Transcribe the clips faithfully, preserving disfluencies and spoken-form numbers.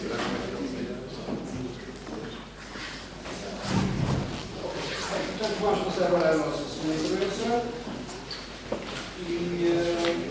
Portanto, vamos passar agora à nossa segunda intervenção e uh,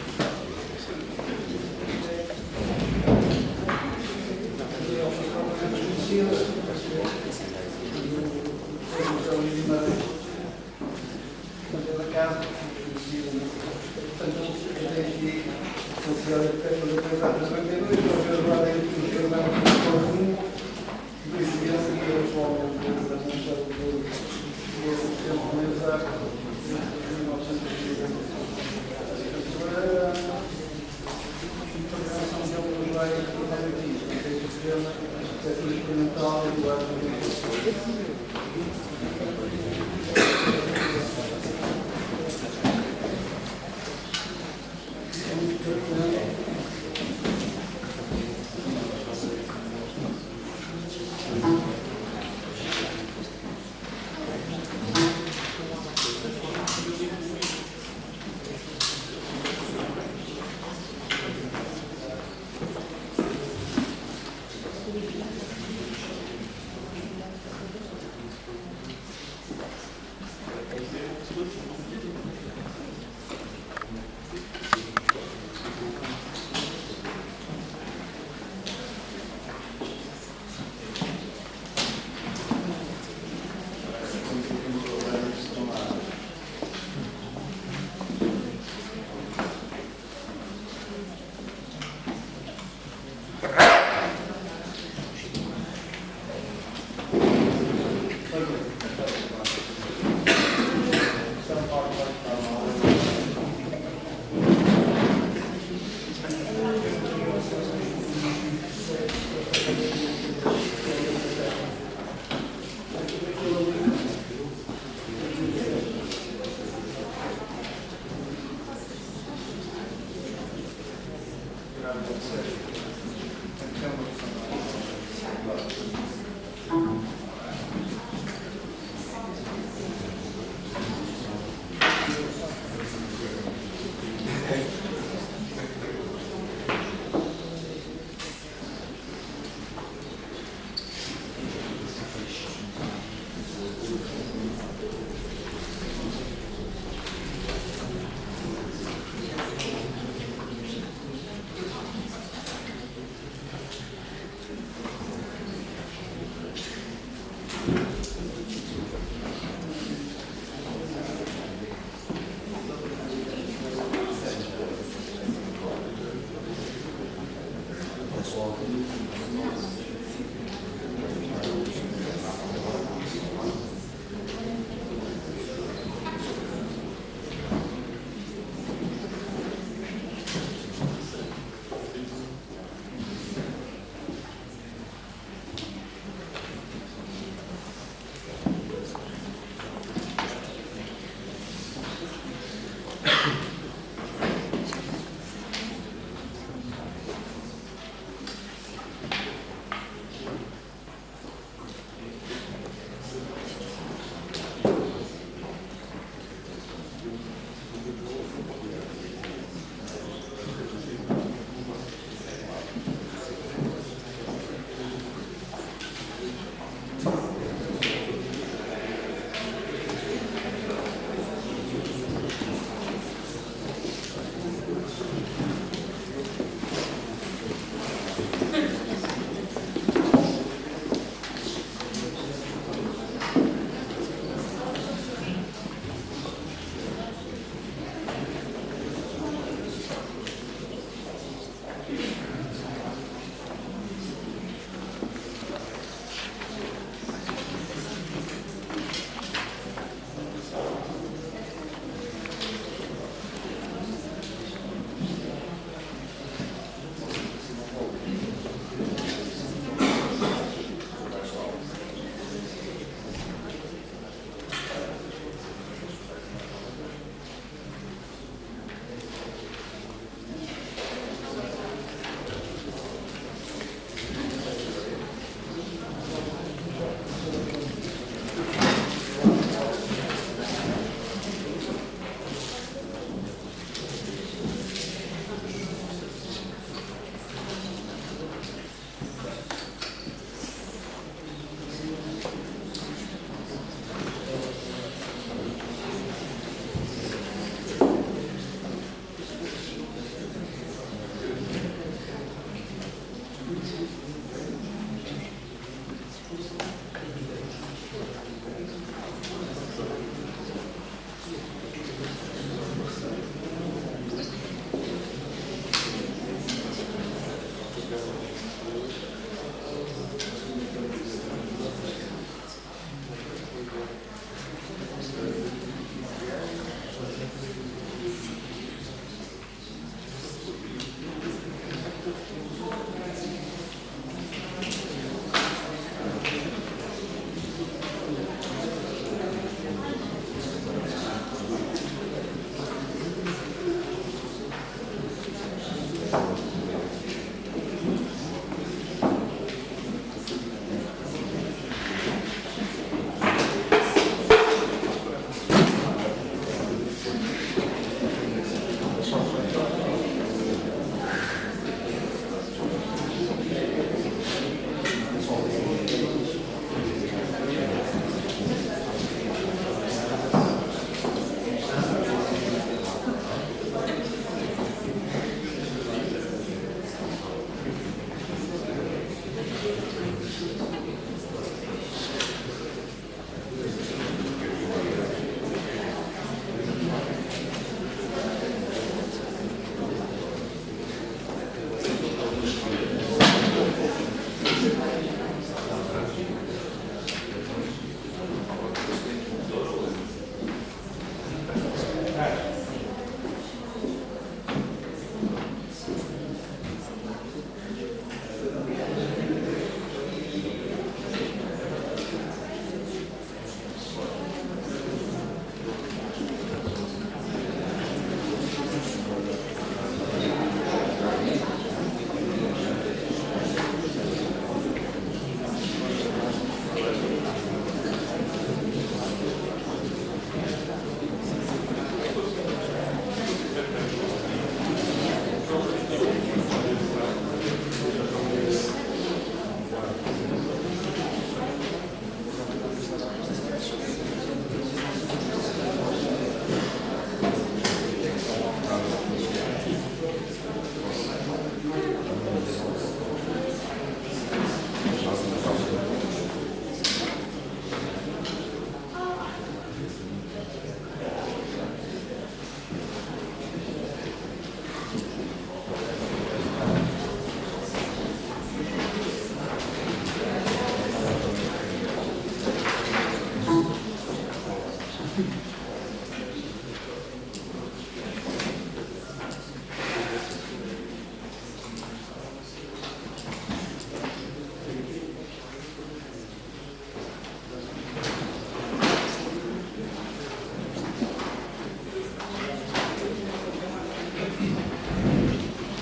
da casa, portanto, eu tenho aqui considerado que tem uma coisa a trinta e dois, nós vamos lá dentro do que eu dava para o mundo, e por isso mesmo, e eu sou ao longo da função do sistema comunizar em mil novecentos e cinquenta. A programação dele nos vai tratar aqui, tem o sistema, arquitetura experimental e o arte de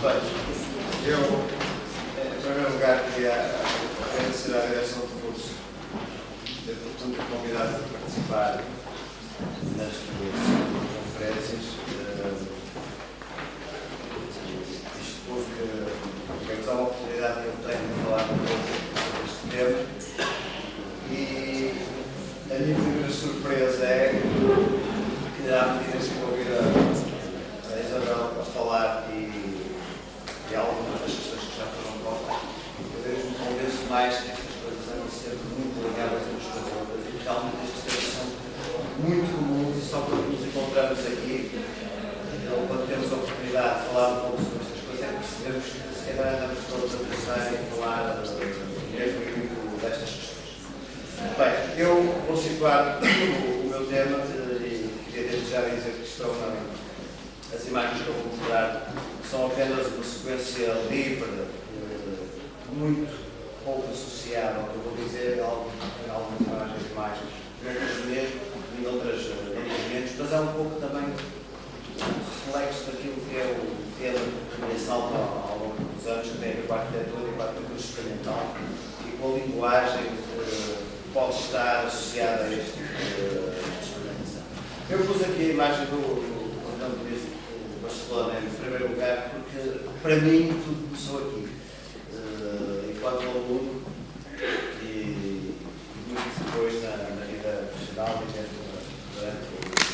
Bem, eu, em primeiro lugar, queria agradecer à direção do curso ter portanto convidado a participar nas conferências. Isto porque temos a oportunidade que eu tenho de falar um pouco sobre este tema. E a minha primeira surpresa é que, à medida que eu ouvir a, a Isabel a falar e e algumas das questões que já foram postas, eu vejo me convenço mais que estas coisas andam sempre muito ligadas umas com as outras e que realmente estes temas são muito comuns e só quando nos encontramos aqui, ou quando temos a oportunidade de falar um pouco sobre estas coisas, é que percebemos que se calhar andamos todos a pensar e a falar mesmo e muito destas questões. Bem, eu vou situar o, o meu tema e queria desde já dizer que estão as imagens que eu vou mostrar são apenas uma sequência livre, muito pouco associada ao que eu vou dizer, em algumas imagens mais grandes mesmo, em outras menos, mas é um pouco também reflexo daquilo que é o tema que me assalta ao longo dos anos, que tem a ver com a arquitetura e com a arquitetura experimental e com a linguagem que pode estar associada a este tipo de experimentação. Eu pus aqui a imagem do, do, do Barcelona em primeiro lugar, porque para mim tudo começou aqui, uh, enquanto aluno e muito depois na, na vida profissional e mesmo durante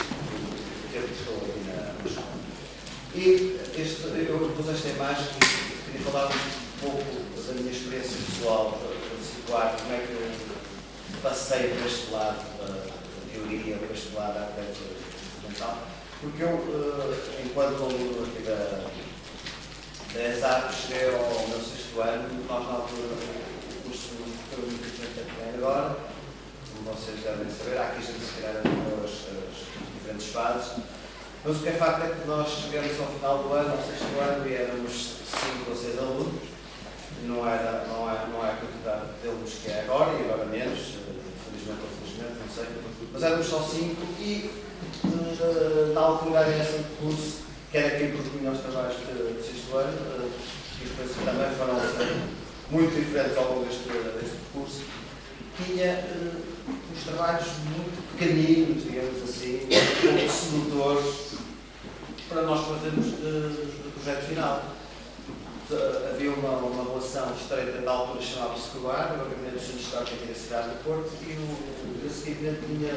o tempo que estou aqui na, na escola. E este, eu pus esta imagem e queria falar um pouco da minha experiência pessoal, para situar como é que eu passei para este lado da, da teoria, para este lado da arquitetura experimental. Porque eu, enquanto aluno aqui da, da ESAP, cheguei ao meu sexto ano, nós na altura o curso foi muito diferente do que tem agora, como vocês devem saber, há aqui gente que se calhar as, as diferentes fases, mas o que é facto é que nós chegamos ao final do ano, ao sexto ano, e éramos cinco ou seis alunos, não era, não é, não é a quantidade de alunos que é agora, e agora menos, felizmente ou felizmente, não sei, mas éramos só cinco e na altura era esse curso, que era quem propunha os trabalhos de sexto ano, e as coisas também foram muito diferentes ao longo deste, deste curso. Tinha uh, uns trabalhos muito pequeninos, digamos assim, muito sedutores, para nós fazermos o projeto final. Uh, havia uma, uma relação estreita, da altura chamava-se CUAR, o Gabinete de Estudos Históricos aqui da cidade do Porto, e o, esse gabinete tinha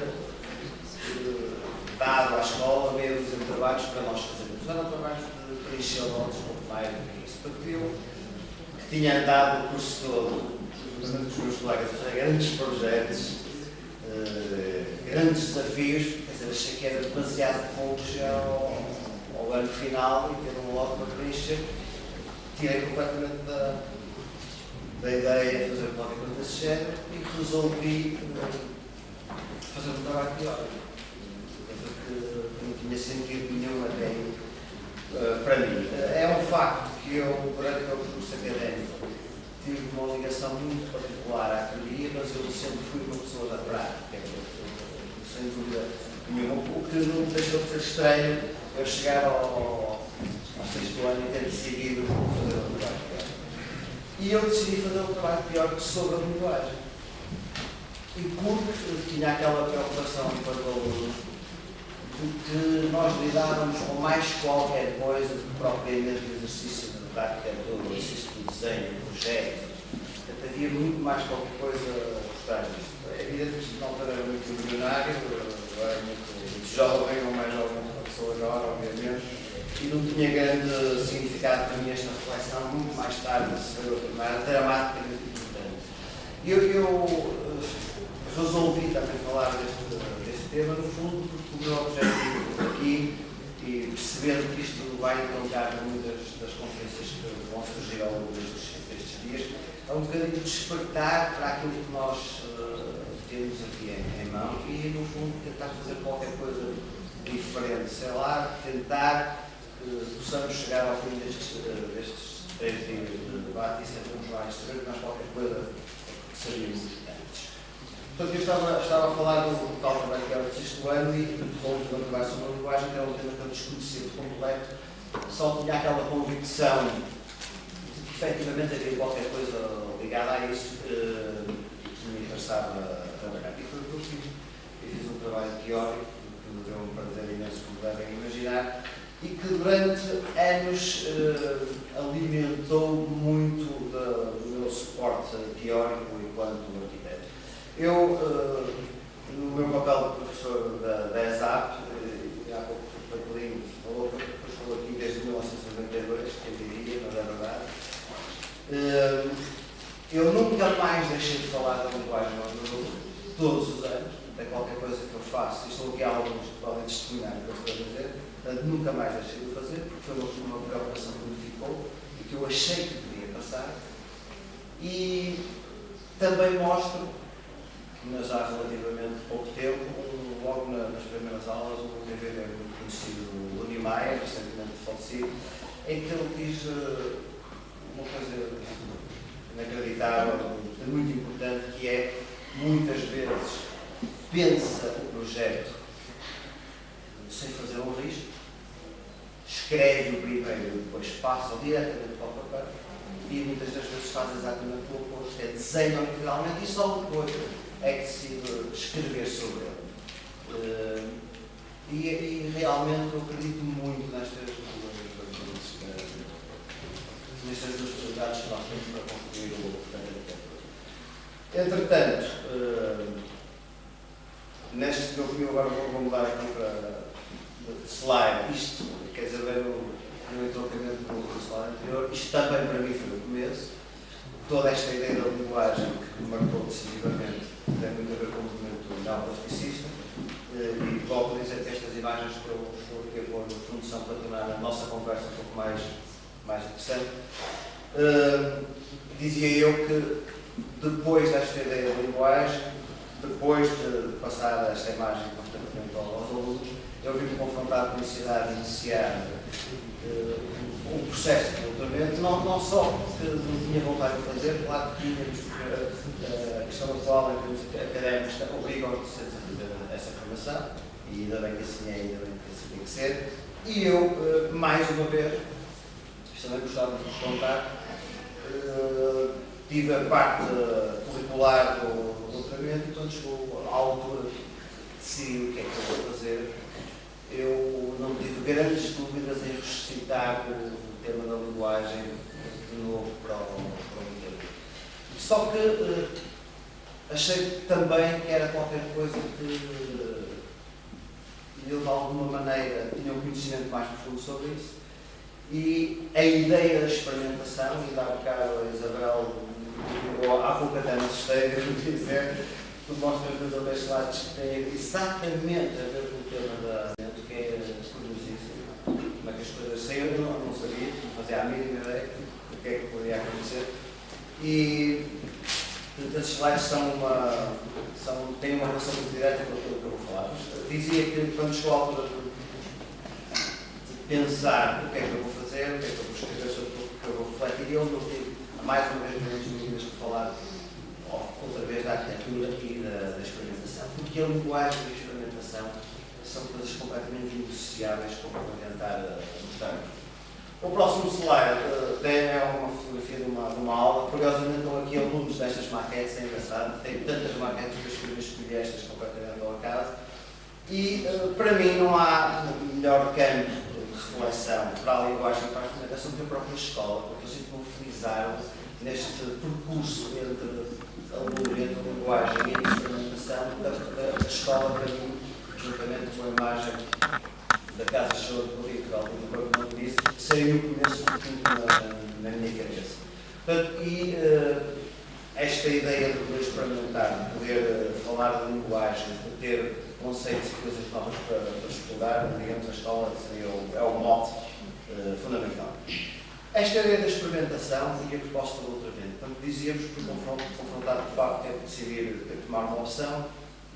uh, dado à escola meio dúzia de trabalhos para nós fazermos. Eram trabalhos de preencher lotes, um pouco mais do que isso. Porque eu, que tinha andado o curso todo, juntamente com os meus colegas, a fazer grandes projetos, uh, grandes desafios, quer dizer, achei que era demasiado pouco chegar ao, ao ano final e ter um lote para preencher. Tirei completamente da, da ideia de fazer qualquer coisa desse género e resolvi uh, fazer um trabalho pior. Que não tinha sentido nenhum até uh, para mim. Uh, é um facto que eu, durante o meu curso académico, tive uma ligação muito particular à teoria, mas eu sempre fui uma pessoa da prática, sem dúvida nenhuma, o que não deixou de ser estranho eu chegar ao, ao sexto ano e ter decidido fazer um trabalho pior. E eu decidi fazer um trabalho pior sobre a linguagem. E porque tinha aquela preocupação para os alunos de que nós lidávamos com mais qualquer coisa do que propriamente o exercício da arquitetura, o exercício do desenho, do projeto. Portanto, havia muito mais qualquer coisa por trás disto. É evidente que isto não era muito milionário, eu era muito, muito jovem, ou mais jovem do que a pessoa agora, obviamente, e não tinha grande significado para mim esta reflexão, muito mais tarde, se foi outra mais dramaticamente importante. Eu, eu resolvi também falar deste, deste tema, no fundo, porque o meu objetivo aqui, e percebendo que isto vai encontrar muitas das conferências que vão surgir ao longo destes, destes dias, é um bocadinho despertar para aquilo que nós uh, temos aqui em, em mão e, no fundo, tentar fazer qualquer coisa diferente, sei lá, tentar que uh, possamos chegar ao fim destes, uh, destes três dias de debate e sabermos mais, saber mais qualquer coisa que sabíamos. Portanto, eu estava, estava a falar do tal trabalho que era o sexto ano e, como não trabalho sobre a linguagem, que era um tema que eu desconhecia por completo, só só tinha aquela convicção de que efetivamente havia qualquer coisa ligada a isso que me interessava a trabalhar. E foi o que eu fiz. Eu fiz um trabalho teórico, que me deu um prazer imenso, como devem imaginar, e que durante anos eh, alimentou muito da, do meu suporte teórico enquanto arquiteto. Eu, eh, no meu papel de professor da, da ESAP, eh, há pouco o Papelinho falou, depois falou aqui desde mil novecentos e noventa e dois, quem diria, mas é verdade. Eh, eu nunca mais deixei de falar da linguagem aos meus alunos, todos os anos, até qualquer coisa que eu faço, e estou aqui há alguns que podem testemunhar o que eu estou a dizer, portanto, nunca mais deixei de fazer, porque foi uma, uma preocupação que me ficou e que eu achei que podia passar. E também mostro, mas há relativamente pouco tempo, um, logo na, nas primeiras aulas, um D V D muito conhecido do Luni Maia, recentemente falecido, em que ele diz uh, uma coisa inacreditável, muito importante, que é, muitas vezes, pensa o projeto sem fazer um risco, escreve o primeiro e depois passa diretamente para o papel, e muitas das vezes faz exatamente o oposto, é desenha literalmente e só depois é que decide escrever sobre ele. Uh, e, e realmente eu acredito muito nestas duas, nestas duas possibilidades que nós temos para construir o arquitetura. Entretanto, uh, neste meu opinião, agora vou mudar aqui para slide. Isto, quer dizer, ver o entroncamento do slide anterior, isto também para mim foi o começo. Toda esta ideia da linguagem que me marcou decisivamente tem muito a ver com o movimento neoplasticista, e volto a dizer que estas imagens que eu estou aqui a pôr no fundo são para tornar a nossa conversa um pouco mais, mais interessante. Uh, dizia eu que depois desta ideia da linguagem, depois de passar esta imagem constantemente aos alunos, eu vim-me confrontar com a necessidade de iniciar uh, um processo de doutoramento, não, não só porque não tinha vontade de fazer, claro que tínhamos, uh, a questão atual em termos académicos obriga os docentes a fazer essa formação, e ainda bem que assim é, ainda bem que assim tem que ser, e eu, uh, mais uma vez, isto também gostava de vos contar, uh, tive a parte curricular do doutoramento, e quando chegou à altura de decidir o que é que eu vou fazer, eu não tive grandes dúvidas em ressuscitar o tema da linguagem de novo para o, para o interior. Só que uh, achei também que era qualquer coisa que uh, eu, de alguma maneira, tinha um conhecimento mais profundo sobre isso, e a ideia da experimentação, e dar cá a Isabel, ou há pouco até me assustei, devo dizer, tu mostras nos outros slides que tem exatamente a ver com o tema da que é curiosíssimo, como é que as coisas saíram, eu não, não sabia, não fazia a mínima ideia do que é que poderia acontecer. E esses slides são uma, são, têm uma relação muito direta com aquilo que eu vou falar. Mas dizia que quando chegou a altura de, de pensar o que é que eu vou fazer, o que é que eu vou escrever sobre o que eu vou refletir, eu não tive mais uma vez grandes dúvidas de falar outra vez da arquitetura e da, da experimentação, porque a linguagem e a experimentação são coisas completamente indissociáveis, como eu vou tentar mostrar. O próximo slide uh, é uma fotografia de uma, de uma aula. Curiosamente, estão aqui alunos destas maquetes, é engraçado, tem tantas maquetes que eu escolhi, escolhi estas completamente ao acaso. E uh, para mim não há melhor campo de reflexão para a linguagem e para a experimentação do que a própria escola, porque eu sinto-me felizado neste percurso entre a linguagem e a experimentação da, da, da escola, para mim, juntamente com a imagem da Casa Show de Portugal, como eu disse, seria o começo na, na minha cabeça. Portanto, e uh, esta ideia de poder experimentar, de poder uh, falar da linguagem, de ter conceitos e coisas novas para, para estudar, digamos, a escola seria o, é o mote uh, fundamental. Esta ideia da experimentação e a proposta do doutoramento. Portanto, dizíamos que confrontado com o facto de ter que decidir, ter que tomar uma opção,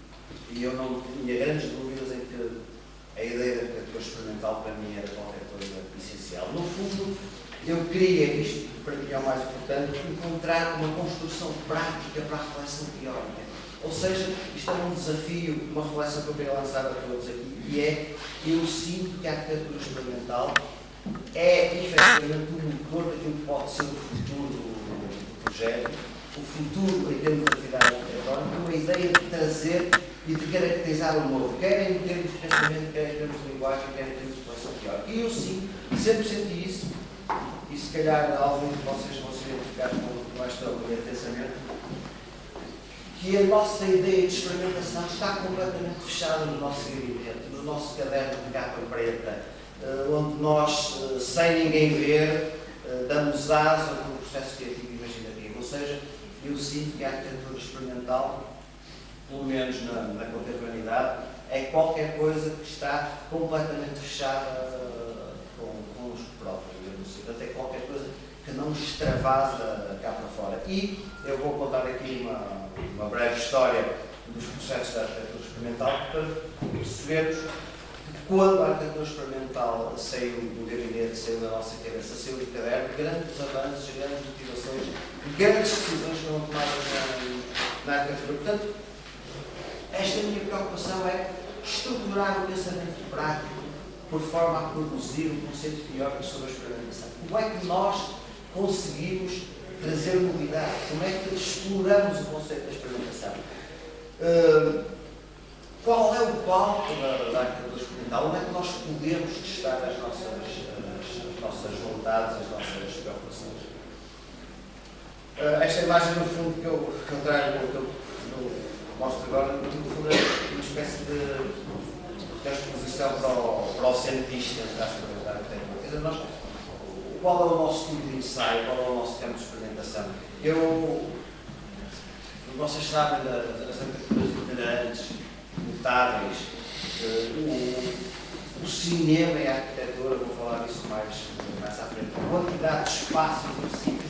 e eu não tinha grandes dúvidas em que a ideia da arquitetura experimental para mim era qualquer coisa essencial. No fundo, eu queria, isto para mim é o mais importante, encontrar uma construção prática para a reflexão teórica. Ou seja, isto é um desafio, uma reflexão que eu queria lançar a todos aqui, e é, eu sinto que a arquitetura experimental é efetivamente o motor daquilo que pode ser o futuro do projeto, o futuro em termos de atividade arquitetónica, uma ideia de trazer e de caracterizar o novo, quer em termos de pensamento, quer em termos de linguagem, quer em termos de relação teórica. E eu sim, sempre senti isso, e se calhar alguns de vocês vão se identificar com esta linha de pensamento, que a nossa ideia de experimentação está completamente fechada no nosso gabinete, no nosso caderno de capa preta, onde nós, sem ninguém ver, damos asa no processo criativo e imaginativo. Ou seja, eu sinto que a arquitetura experimental, pelo menos na, na contemporaneidade, é qualquer coisa que está completamente fechada com, com os próprios. Portanto, é qualquer coisa que não extravasa cá para fora. E eu vou contar aqui uma, uma breve história dos processos da arquitetura experimental para percebermos que quando a arquitetura experimental saiu do gabinete, saiu da nossa cabeça, saiu do caderno, grandes avanços, grandes motivações, grandes decisões foram tomadas na, na arquitetura. Portanto, esta minha preocupação é estruturar o pensamento prático por forma a produzir um conceito teórico sobre a experimentação. Como é que nós conseguimos trazer novidade? Como é que exploramos o conceito da experimentação? Uh, qual é o palco da, da arquitetura experimental? Onde é que nós podemos testar as nossas, as, as nossas vontades, as nossas preocupações? Uh, esta imagem, no fundo, que eu, que eu trago, que eu, eu mostro agora, no fundo, é uma espécie de transposição para o, para o cientista da arquitetura. Quer dizer, nós, qual é o nosso tipo de ensaio, qual é o nosso campo de experimentação? Eu, vocês sabem das arquiteturas itinerantes, notáveis, o, o cinema e a arquitetura, vou falar disso mais, mais à frente, a quantidade de espaços e sítios,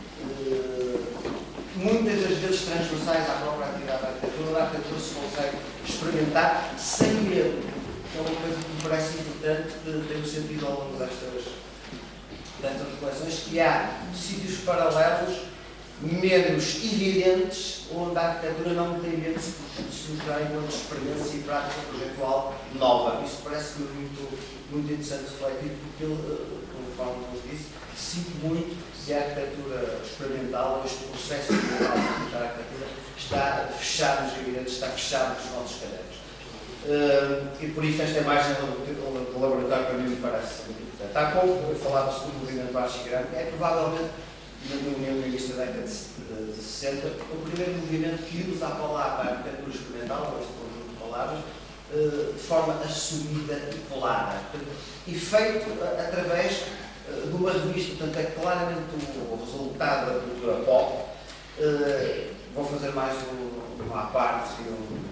muitas das vezes transversais à própria atividade da arquitetura, onde a arquitetura se consegue experimentar sem medo. É uma coisa que me parece importante, que tem sentido ao longo destas, destas reflexões, que há sítios paralelos menos evidentes, onde a arquitetura não tem medo de se mostrar enquanto experiência e prática projetual nova. Isso parece-me muito, muito interessante refletir, porque ele, conforme nos disse, sinto muito que a arquitetura experimental, este processo de da arquitetura, está fechado nos gabinetes, está fechado nos nossos cadernos. Uh, e por isso esta imagem do, do laboratório para mim me parece muito importante. Há pouco falava-se do movimento baixo e grande, é provavelmente, no meu início da década de sessenta, o primeiro movimento que usa a palavra arquitetura experimental, ou este conjunto de palavras, uh, de forma assumida e clara. E feito uh, através uh, de uma revista, portanto é claramente o, o resultado da cultura pop. Uh, vou fazer mais um, uma à parte e um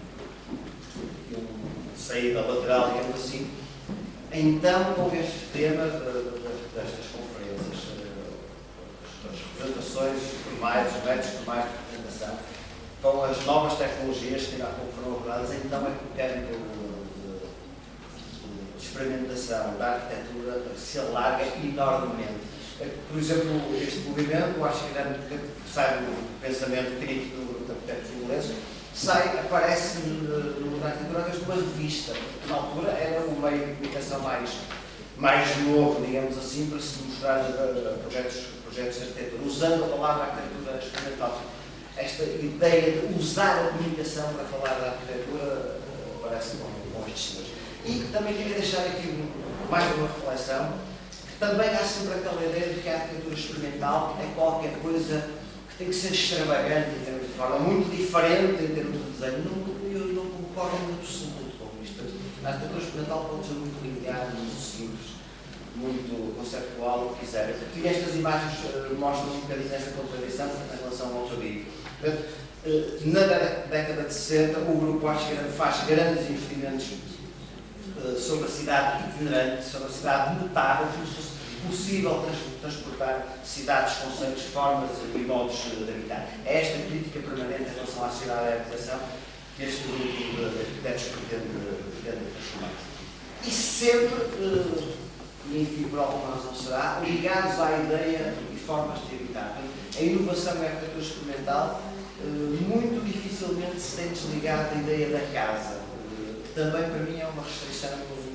saída lateral, digamos assim. Então, com este tema de, de, destas conferências, as representações formais, os métodos formais de representação, com as novas tecnologias que ainda há pouco foram abordadas, então é que o campo de, de, de experimentação da arquitetura se alarga enormemente. Por exemplo, este movimento, eu acho que sai do pensamento crítico do arquiteto inglês, sai, aparece no da arquitetura através de uma revista. Na altura era um meio de comunicação mais, mais novo, digamos assim, para se mostrar uh, projetos, projetos de arquitetura, usando a palavra arquitetura experimental. Esta ideia de usar a comunicação para falar da arquitetura uh, parece com, com estes senhores. E também queria deixar aqui mais uma reflexão, que também há sempre aquela ideia de que a arquitetura experimental é qualquer coisa que tem que ser extravagante em termos de forma, muito diferente em termos de desenho. Não, eu não concordo muito absoluto com isto. A arquitetura experimental pode ser muito linear, muito simples, muito conceptual, o que quiser. E estas imagens uh, mostram um bocadinho essa contradição em relação ao que eu digo. Portanto, uh, na década de sessenta, o grupo Archigrande faz grandes investimentos uh, sobre a cidade itinerante, sobre a cidade notável, possível transportar cidades, conceitos, formas e modos de habitar. É esta crítica permanente em relação à cidade e à habitação que este grupo de arquitetos pretende, pretende transformar. E sempre, e enfim, por alguma razão será, ligados à ideia e formas de habitar. A inovação e a arquitetura experimental muito dificilmente se tem desligado da ideia da casa. Também para mim é uma restrição um pouco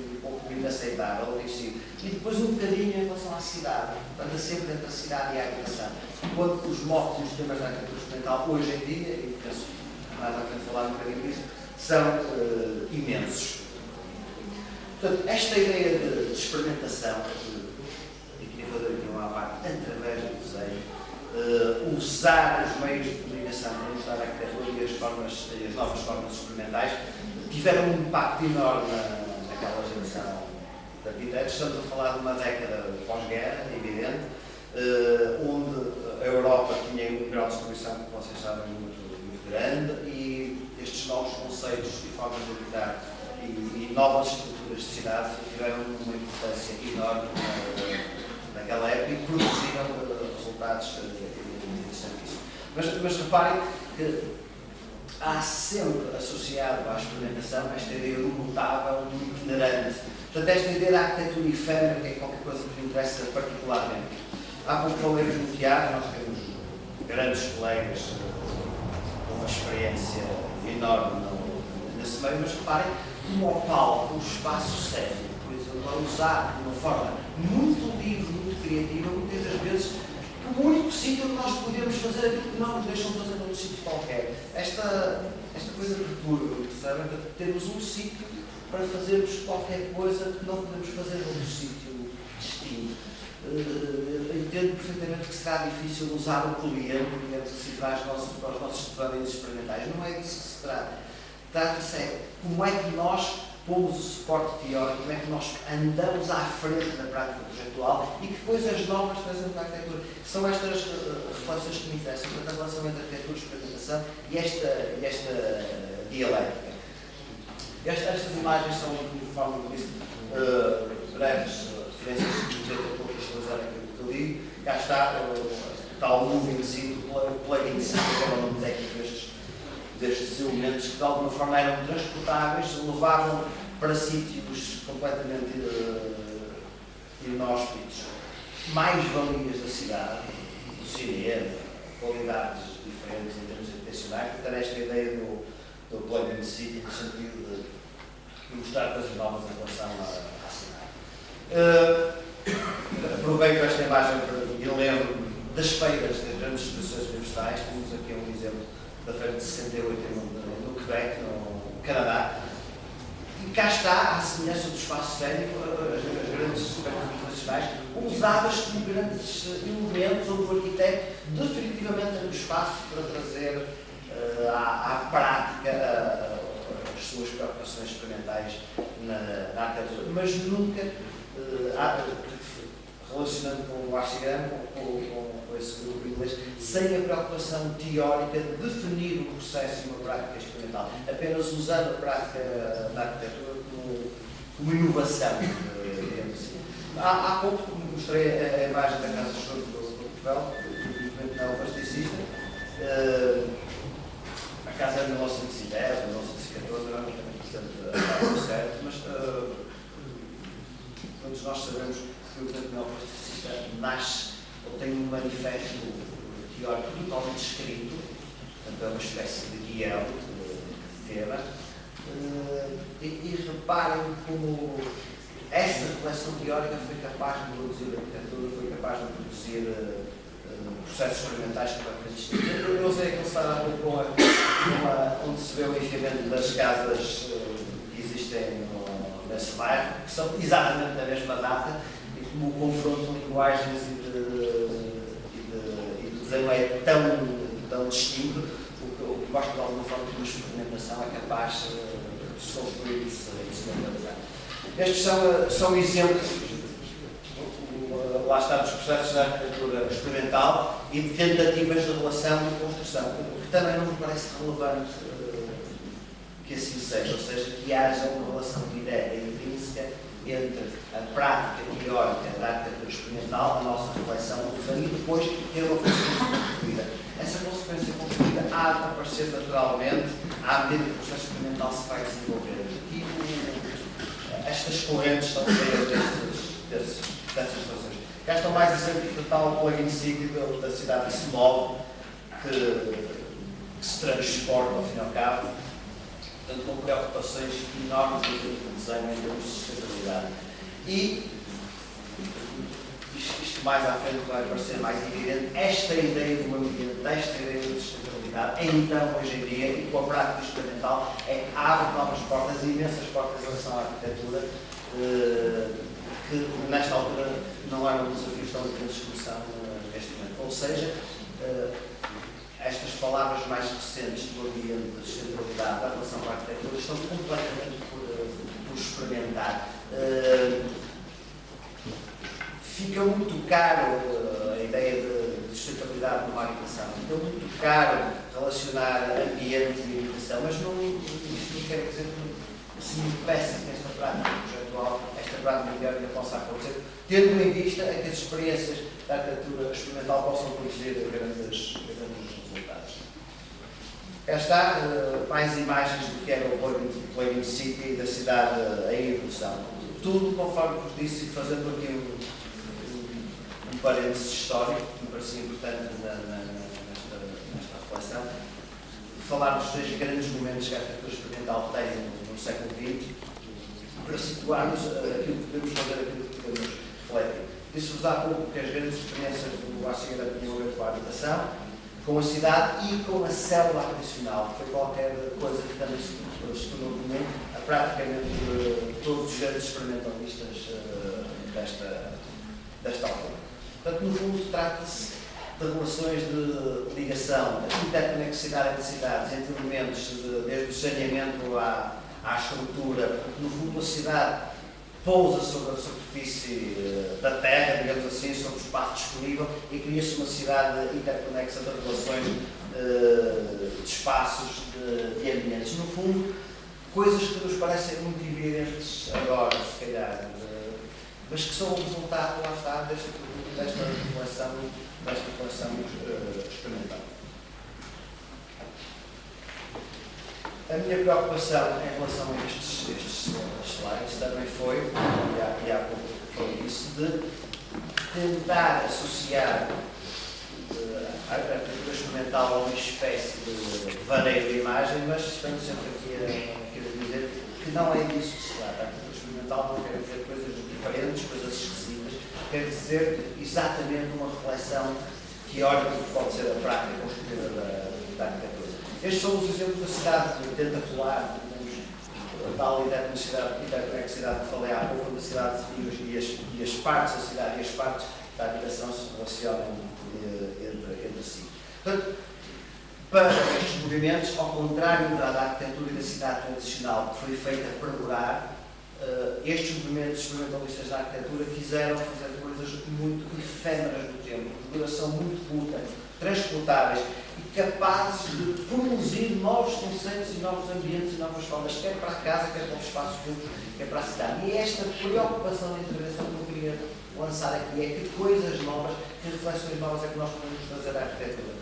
inaceitável, tem sido. E depois um bocadinho em relação à cidade, anda sempre entre a cidade e a habitação. Enquanto os motos e os temas da arquitetura experimental, hoje em dia, e penso mais à frente falar um bocadinho disso, são uh, imensos. Portanto, esta ideia de, de experimentação, e queria fazer aqui uma parte através do desenho, uh, usar os meios de comunicação para mostrar a arquitetura e as, formas, e as novas formas experimentais, tiveram um impacto enorme na, naquela geração de arquitetos. Estamos a falar de uma década pós-guerra, evidente, uh, onde a Europa tinha um grau de distribuição, que vocês sabem, muito, muito grande, e estes novos conceitos e formas de habitar e, e novas estruturas de cidade tiveram uma importância enorme na, naquela época e produziram uh, resultados interessantíssimos. Mas, mas reparem que há sempre associado à experimentação esta ideia do mutável, do itinerante. Portanto, esta ideia da arquitetura efêmera, que é qualquer coisa que me interessa particularmente. Há pouco falei no teatro, nós temos grandes colegas com uma experiência enorme nesse meio, mas reparem como ao palco, o espaço cénico, por exemplo, a usar de uma forma muito livre, muito criativa, muitas das vezes o único sítio onde nós podemos fazer aquilo que não nos deixam fazer num sítio qualquer. Esta, esta coisa perturba, percebem? Temos um sítio para fazermos qualquer coisa que não podemos fazer num sítio distinto. Uh, entendo perfeitamente que será difícil usar o cliente, digamos assim, para os nossos, para os nossos estudantes experimentais. Não é disso que se trata. Trata-se é como é que nós pomos o suporte teórico, como é que nós andamos à frente da prática projetual e que coisas novas trazemos para a arquitetura. São estas uh, reflexões que me interessam, portanto, a relação entre arquitetura e experimentação e esta, e esta uh, dialética. Esta, estas imagens são, de forma como disse, uh, breves referências que eu estou a visualizar aquilo que eu li. Cá está uh, o tal moving sim, o plugin sim, que era o nome técnico destes, destes elementos que de alguma forma eram transportáveis, levavam para sítios completamente uh, inóspitos, mais valias da cidade, do cinema, qualidades diferentes em termos arquitecionais. Portanto, esta ideia do, do plugin city, no sentido de mostrar coisas novas em relação à, à cidade. Uh, aproveito esta imagem e lembro das feiras das grandes exposições universais. Temos aqui um exemplo da feira de sessenta e oito no, no Quebec, no Canadá. E cá está, à semelhança do espaço cénico, as, as grandes feiras internacionais, usadas como grandes elementos onde o arquiteto definitivamente tem um espaço para trazer uh, à, à prática uh, as suas preocupações experimentais na, na arquitetura, mas nunca uh, há, relacionando com o Archigram, com, com, com esse grupo inglês, sem a preocupação teórica de definir um processo e uma prática experimental, apenas usando a prática da arquitetura como, como inovação, digamos assim. Há, há pouco mostrei a, a imagem da Casa de Choro do Portugal, infelizmente não plasticista. Uh, a casa é de mil novecentos e dez, mil novecentos e catorze, não é muito importante, certo, mas uh, todos nós sabemos que o movimento neoplasticista nasce ou tem um manifesto teórico totalmente escrito, portanto é uma espécie de guião, de tema, e, e reparem como essa reflexão teórica foi capaz de produzir a arquitetura, foi capaz de produzir uh, processos experimentais completamente distintos. Eu usei aquele slide com a, com a, onde se vê o enfiamento das casas uh, que existem no, nesse bairro, que são exatamente da mesma data, como o confronto de linguagens e de, e de, e de desenho é tão, tão distinto, o que, o que mostra de alguma forma que uma experimentação é capaz de se construir e de se materializar. Estes são, são exemplos, lá está, dos processos da arquitetura experimental e de tentativas de relação e construção, o que também não me parece relevante que assim seja, ou seja, que haja uma relação direta e intrínseca entre a prática teórica da arquitetura experimental, a nossa reflexão e depois ter uma consequência construída. Essa consequência construída há de aparecer naturalmente à medida que o processo experimental se vai desenvolver. E estas correntes estão cheias desses, desses, dessas relações. Cá estão mais exemplos do tal plugin cíclico da cidade que se move, que, que se transporta ao fim e ao cabo. portanto, com preocupações enormes em termos de desenho, em termos de sustentabilidade. E, isto, isto mais à frente vai parecer mais evidente, esta ideia do ambiente, esta ideia de sustentabilidade, então, hoje em dia, e com a prática experimental, é, abre novas portas, imensas portas em relação à arquitetura, eh, que nesta altura não eram desafios tão grandes como são uh, neste momento. Ou seja, uh, estas palavras mais recentes do ambiente, da sustentabilidade, da relação com a arquitetura, estão completamente por, uh, por experimentar. Uh, fica muito caro uh, a ideia de, de sustentabilidade numa habitação, fica muito caro relacionar ambiente e habitação, mas não, isto não quer dizer que se impeça que esta prática projetual, esta prática teórica possa acontecer, tendo em vista que as experiências da arquitetura experimental possam produzir grandes, grandes resultados. Cá está, uh, mais imagens do que era o Playing City da cidade uh, em evolução. Tudo, conforme vos disse, fazendo aqui um, um, um parênteses histórico, que me parecia importante na, na, nesta, nesta reflexão, falar dos três grandes momentos que a arquitetura experimental tem no, no século vinte, para situarmos uh, aquilo que podemos fazer, aquilo que podemos refletir. Disse-vos há pouco que as grandes experiências do Açaí tinham a ver com a habitação, com a cidade e com a célula habitacional, que foi qualquer coisa que também se, se tornou comum a praticamente uh, todos os grandes experimentalistas uh, desta, desta altura. Portanto, no fundo, trata-se de relações de ligação, de interconexidade entre cidades, entre elementos, de, desde o saneamento à, à estrutura, porque no fundo a cidade pousa sobre a superfície da terra, digamos assim, sobre o espaço disponível e cria-se uma cidade interconexa de relações de espaços, de, de ambientes. No fundo, coisas que nos parecem muito evidentes agora, se calhar, mas que são o resultado, lá está, desta, desta reflexão, desta reflexão uh, experimental. A minha preocupação em relação a estes, estes slides também foi, e há, e há pouco falei isso, de tentar associar uh, a arquitetura experimental a uma espécie de vareio de imagem, mas estamos sempre aqui a, aqui a dizer que não é disso que se trata. A arquitetura experimental não quer dizer coisas diferentes, coisas esquisitas, quer dizer exatamente uma reflexão teórica do que pode ser a prática construtiva da, da arquitetura. Estes são os exemplos da cidade tentacular, a tal interconexidade que falei há pouco, da cidade e as, e as partes da cidade e as partes da habitação se relacionam entre, entre si. Portanto, para estes movimentos, ao contrário da, da arquitetura e da cidade tradicional, que foi feita para durar, uh, estes movimentos experimentalistas da arquitetura quiseram fazer coisas muito efêmeras do tempo, de duração muito curta, transportáveis e capazes de produzir novos conceitos e novos ambientes e novas formas, quer para a casa, quer para os espaços públicos, quer para a cidade. E esta preocupação de intervenção que eu queria lançar aqui é que coisas novas, que reflexões novas é que nós podemos trazer à arquitetura.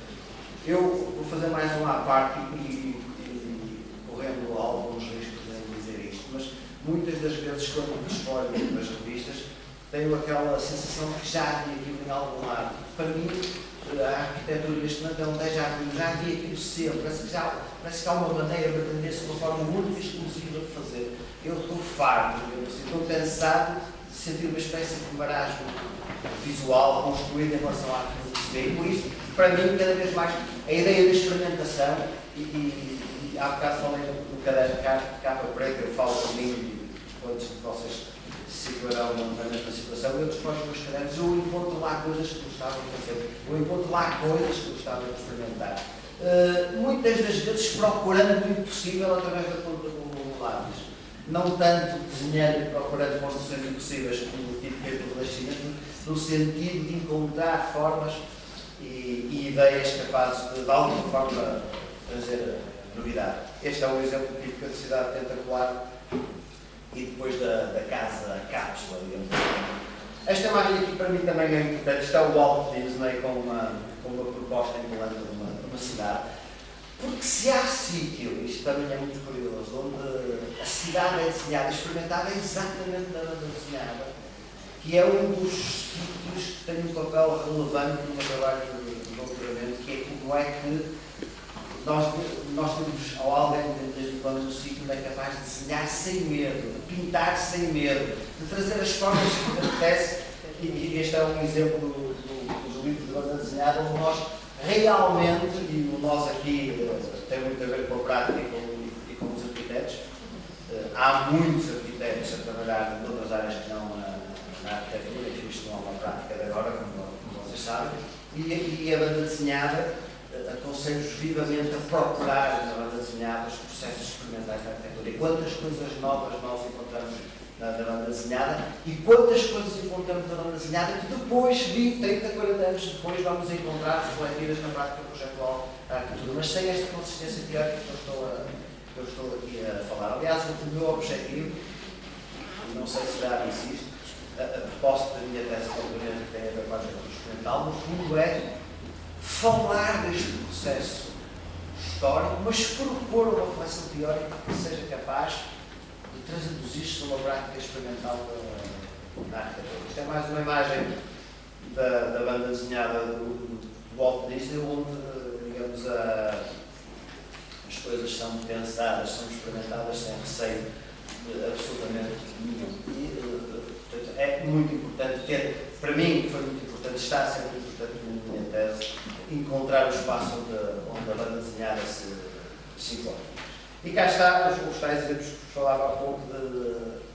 Eu vou fazer mais uma à parte e, e, e correndo alguns riscos de dizer isto, mas muitas das vezes quando me escolho nas revistas tenho aquela sensação que já havia aquilo em algum lado. Para mim, a arquitetura neste momento é um déjà vu, já havia aquilo sempre, parece que, já, parece que há uma maneira de atender-se de uma forma muito exclusiva de fazer. Eu estou farto, assim, estou cansado de sentir uma espécie de marasmo visual construído em relação à arquitetura. E por isso, para mim, cada vez mais, a ideia da experimentação, e, e, e há bocado falei no caderno de capa preta, eu falo comigo e quantos de vocês se situarão na mesma situação, eu depois dos meus cadernos, eu encontro lá coisas que gostava de fazer, eu encontro lá coisas que gostava de experimentar. Uh, muitas das vezes procurando o impossível através da ponta do lápis. Não tanto desenhando e procurando construções impossíveis como tipo que é do Renascimento, no sentido de encontrar formas e, e ideias capazes de, de alguma forma, trazer novidade. Este é um exemplo típico da cidade tentacular e depois da, da casa cápsula, digamos assim. Esta imagem aqui para mim também é importante. Isto é o Walt Disney com uma, com uma proposta ambulante de uma, de uma cidade. Porque se há sítio, isto também é muito curioso, onde a cidade é desenhada, experimentada é exatamente da banda desenhada, que é um dos sítios que tem um papel relevante no meu trabalho de doutoramento, que é como é que nós, nós temos, ou alguém desde o plano do ciclo é capaz de desenhar sem medo, de pintar sem medo, de trazer as formas que acontece, e este é um exemplo do, do, dos livros de banda desenhada, onde nós realmente, e o nós aqui tem muito a ver com a prática e com, e com os arquitetos, há muitos arquitetos a trabalhar em outras áreas que não na, na arquitetura, e isto não é uma prática de agora, como, como vocês sabem, e, e a banda desenhada, aconselho-vos vivamente a procurar na banda desenhada os processos experimentais da arquitetura. E quantas coisas novas nós encontramos na, na banda desenhada e quantas coisas encontramos na banda desenhada que depois, vinte, trinta, quarenta anos depois, vamos encontrar refletidas na prática projetual da arquitetura, mas sem esta consistência teórica que eu estou, a, que eu estou aqui a falar. Aliás, o meu objetivo, e não sei se já existe, a, a proposta da minha tese de doutoramento que tem a ver com a arquitetura experimental, no fundo é falar deste processo histórico, mas propor uma reflexão teórica que seja capaz de traduzir-se numa prática experimental da, da arquitetura. Isto é mais uma imagem da, da banda desenhada do, do Walt Disney, onde, digamos, a, as coisas são pensadas, são experimentadas sem receio absolutamente nenhum. E, portanto, é muito importante ter, para mim foi muito importante, está a ser muito importante na minha tese, encontrar o espaço onde, onde a banda desenhada se, se encontra. E cá está os, os tais exemplos que vos falava há pouco de,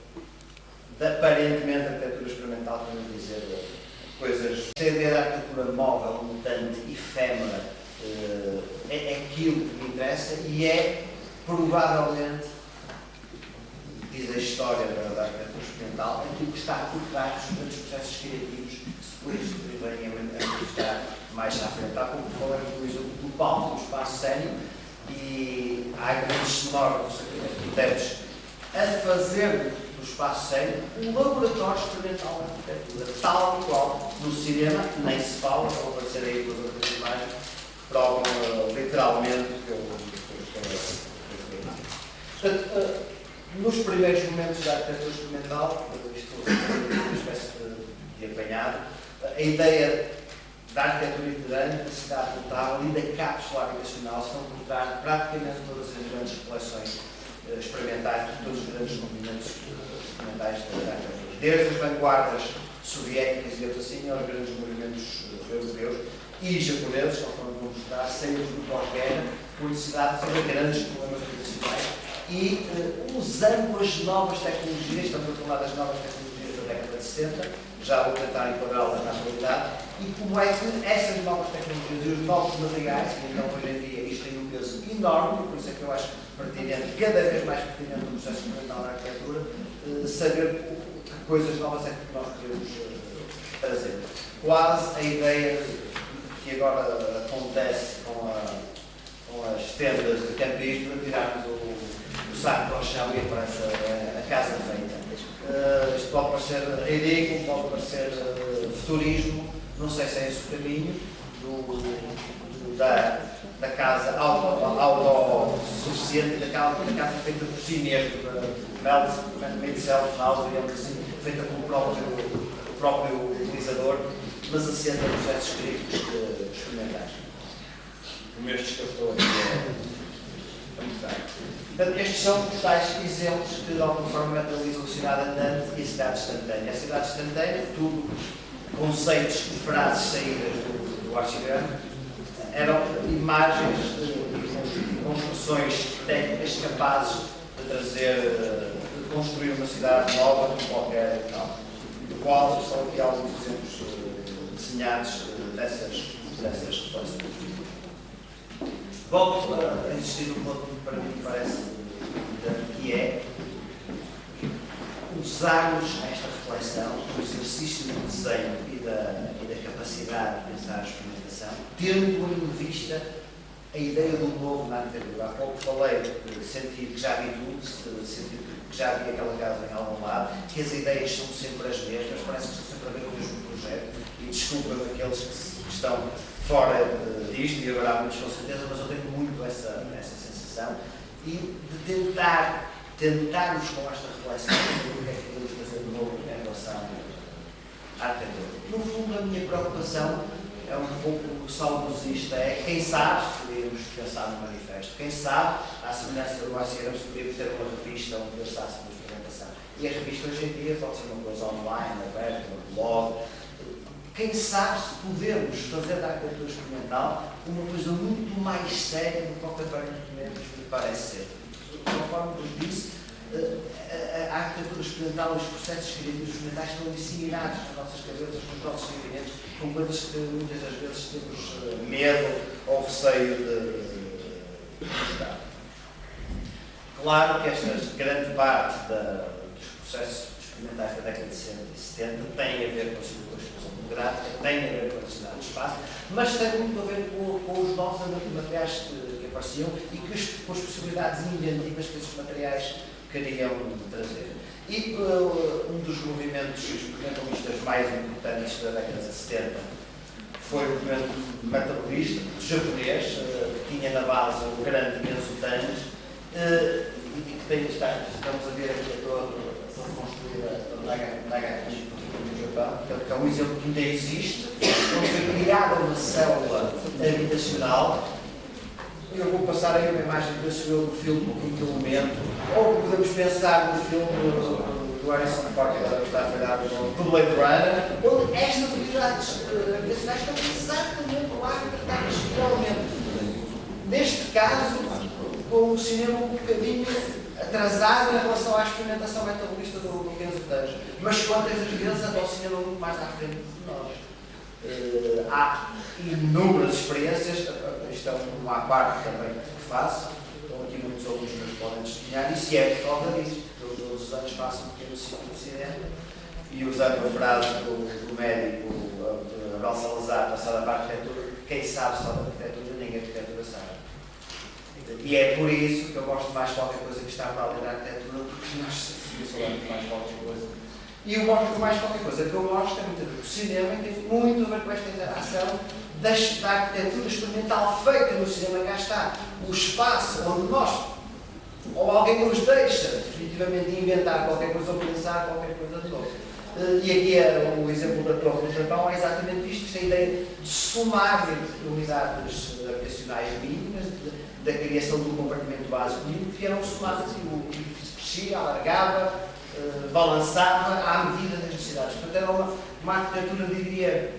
de aparentemente arquitetura experimental, para não dizer coisas. A ideia da arquitetura móvel, mutante, efêmera, é, é aquilo que me interessa e é provavelmente, diz a história da, da arquitetura experimental, aquilo que está por trás dos grandes processos criativos que depois vêm a manifestar mais à frente. Há pouco falamos do exemplo do palco, do espaço cénico, e há grandes cenógrafos, arquitetos, a fazer do espaço cénico um laboratório experimental da arquitetura, tal e qual no cinema, nem se fala, vão aparecer aí duas outras imagens, que provam uh, literalmente o que eu estou a dizer. Portanto, uh, nos primeiros momentos da arquitetura experimental, isto é uma espécie de, de apanhado, a ideia da arquitetura itinerante, da cidade notável e da cápsula habitacional estão por trás praticamente todas as grandes reflexões uh, experimentais de todos os grandes movimentos uh, experimentais da arquitetura. Desde as vanguardas soviéticas, digamos assim, aos grandes movimentos uh, europeus e japoneses, conforme vou mostrar, saímos do pós-guerra por necessidade de resolver grandes problemas habitacionais e uh, usando as novas tecnologias, estamos a falar das novas tecnologias da década de setenta, já vou tentar enquadrá-las na atualidade, e como é que essas novas tecnologias e os novos materiais, que então hoje em dia isto tem um peso enorme, por isso é que eu acho pertinente, cada vez mais pertinente no processo experimental da arquitetura, uh, saber que coisas novas é que nós podemos uh, trazer. Quase a ideia que agora acontece com, a, com as tendas de campismo, de tirarmos o o saco para o chão e aparece a, a casa feita. Uh, isto pode parecer ridículo, pode parecer uh, futurismo, não sei se é esse o caminho do, do, da, da casa autossuficiente, da, da casa feita por si mesmo, made self-house, digamos assim, feita pelo próprio, o próprio utilizador, mas assenta a processos críticos uh, experimentais. Como estes que eu estou aqui a mostrar. Portanto, estes são os tais exemplos que de alguma forma materializam a cidade andante e a cidade instantânea. A cidade instantânea, tudo conceitos e frases saídas do, do archigrama, eram imagens e construções técnicas capazes de trazer, de construir uma cidade nova como qualquer tal. Do qual são aqui alguns exemplos desenhados dessas, dessas reflexões. Volto a insistir no ponto que para mim parece que é usarmos esta reflexão, o exercício do desenho e da, e da capacidade de pensar a experimentação, tendo em vista a ideia do novo na arquitetura. Há pouco falei de sentir que já vi tudo, sentir que já vi aquela casa em algum lado, que as ideias são sempre as mesmas, parece que estão sempre a ver o mesmo projeto, e desculpa daqueles que estão fora disto, e agora há muitos com certeza, mas eu tenho muito essa, essa sensação, e de tentar, tentarmos com esta reflexão sobre o que é que podemos fazer de novo em relação à arquitetura. No fundo, a minha preocupação é um pouco saudosista, é quem sabe se podíamos pensar no manifesto, quem sabe, à semelhança do A C R M, se podíamos ter uma revista onde pensássemos na experimentação. E a revista hoje em dia pode ser uma coisa online, aberta, um blog. Quem sabe se podemos fazer da arquitetura experimental uma coisa muito mais séria do que qualquer documento que parece ser. Conforme vos disse, a arquitetura experimental e os processos criativos experimentais estão disseminados nas nossas cabeças, nos nossos sentimentos, com coisas que muitas das vezes temos medo ou receio de mostrar. Claro que esta grande parte da, dos processos experimentais da década de sessenta e setenta têm a ver com a exclusão demográfica, têm a ver com a necessidade de espaço, mas tem muito a ver com, com os novos materiais que, que apareciam e que, com as possibilidades inventivas que esses materiais queriam trazer. E uh, um dos movimentos experimentalistas mais importantes da década de setenta foi o movimento metabolista japonês, uh, que tinha na base o grande Kenzo Tange, uh, e que tem, está, estamos a ver aqui a todo construída na Nagaki, no Japão, que é um exemplo que ainda existe, onde foi criada uma célula habitacional. Eu vou passar aí uma imagem que eu do filme O Quinto Elemento, ou podemos pensar no filme do, do Harrison Ford, que está a falhar, do Blade Runner, onde estas unidades habitacionais estão exatamente lá interpretadas fielmente. Neste caso, com o cinema um bocadinho atrasado em relação à experimentação metabolista do, do Kenzo Tange, mas quantas vezes até o cinema muito mais à frente de nós. Uh, há inúmeras experiências, isto é uma parte também que faço, então aqui muitos alunos meus podem testemunhar, e se é por causa disso, porque todos os anos faço um pequeno ciclo de cinema, e usando a frase do, do médico Abel Salazar, passada para a arquitetura, quem sabe só da arquitetura, nem a arquitetura sabe. E é por isso que eu gosto mais de qualquer coisa que está para além da arquitetura, porque nós sabemos mais qualquer coisa. E eu gosto de mais qualquer coisa que eu gosto, é muito a ver com o cinema, e tem muito a ver com esta interação da, da arquitetura experimental feita no cinema. Cá está o espaço onde nós, ou alguém nos deixa definitivamente inventar qualquer coisa ou pensar qualquer coisa de novo. E aqui é o exemplo da Torre do Japão, é exatamente isto, esta ideia de somar unidades habitacionais mínimas, da criação de um compartimento básico mínimo, que eram somadas e o edifício crescia, alargava, Uh, balançava à medida das necessidades. Portanto, era uma, uma arquitetura, diria,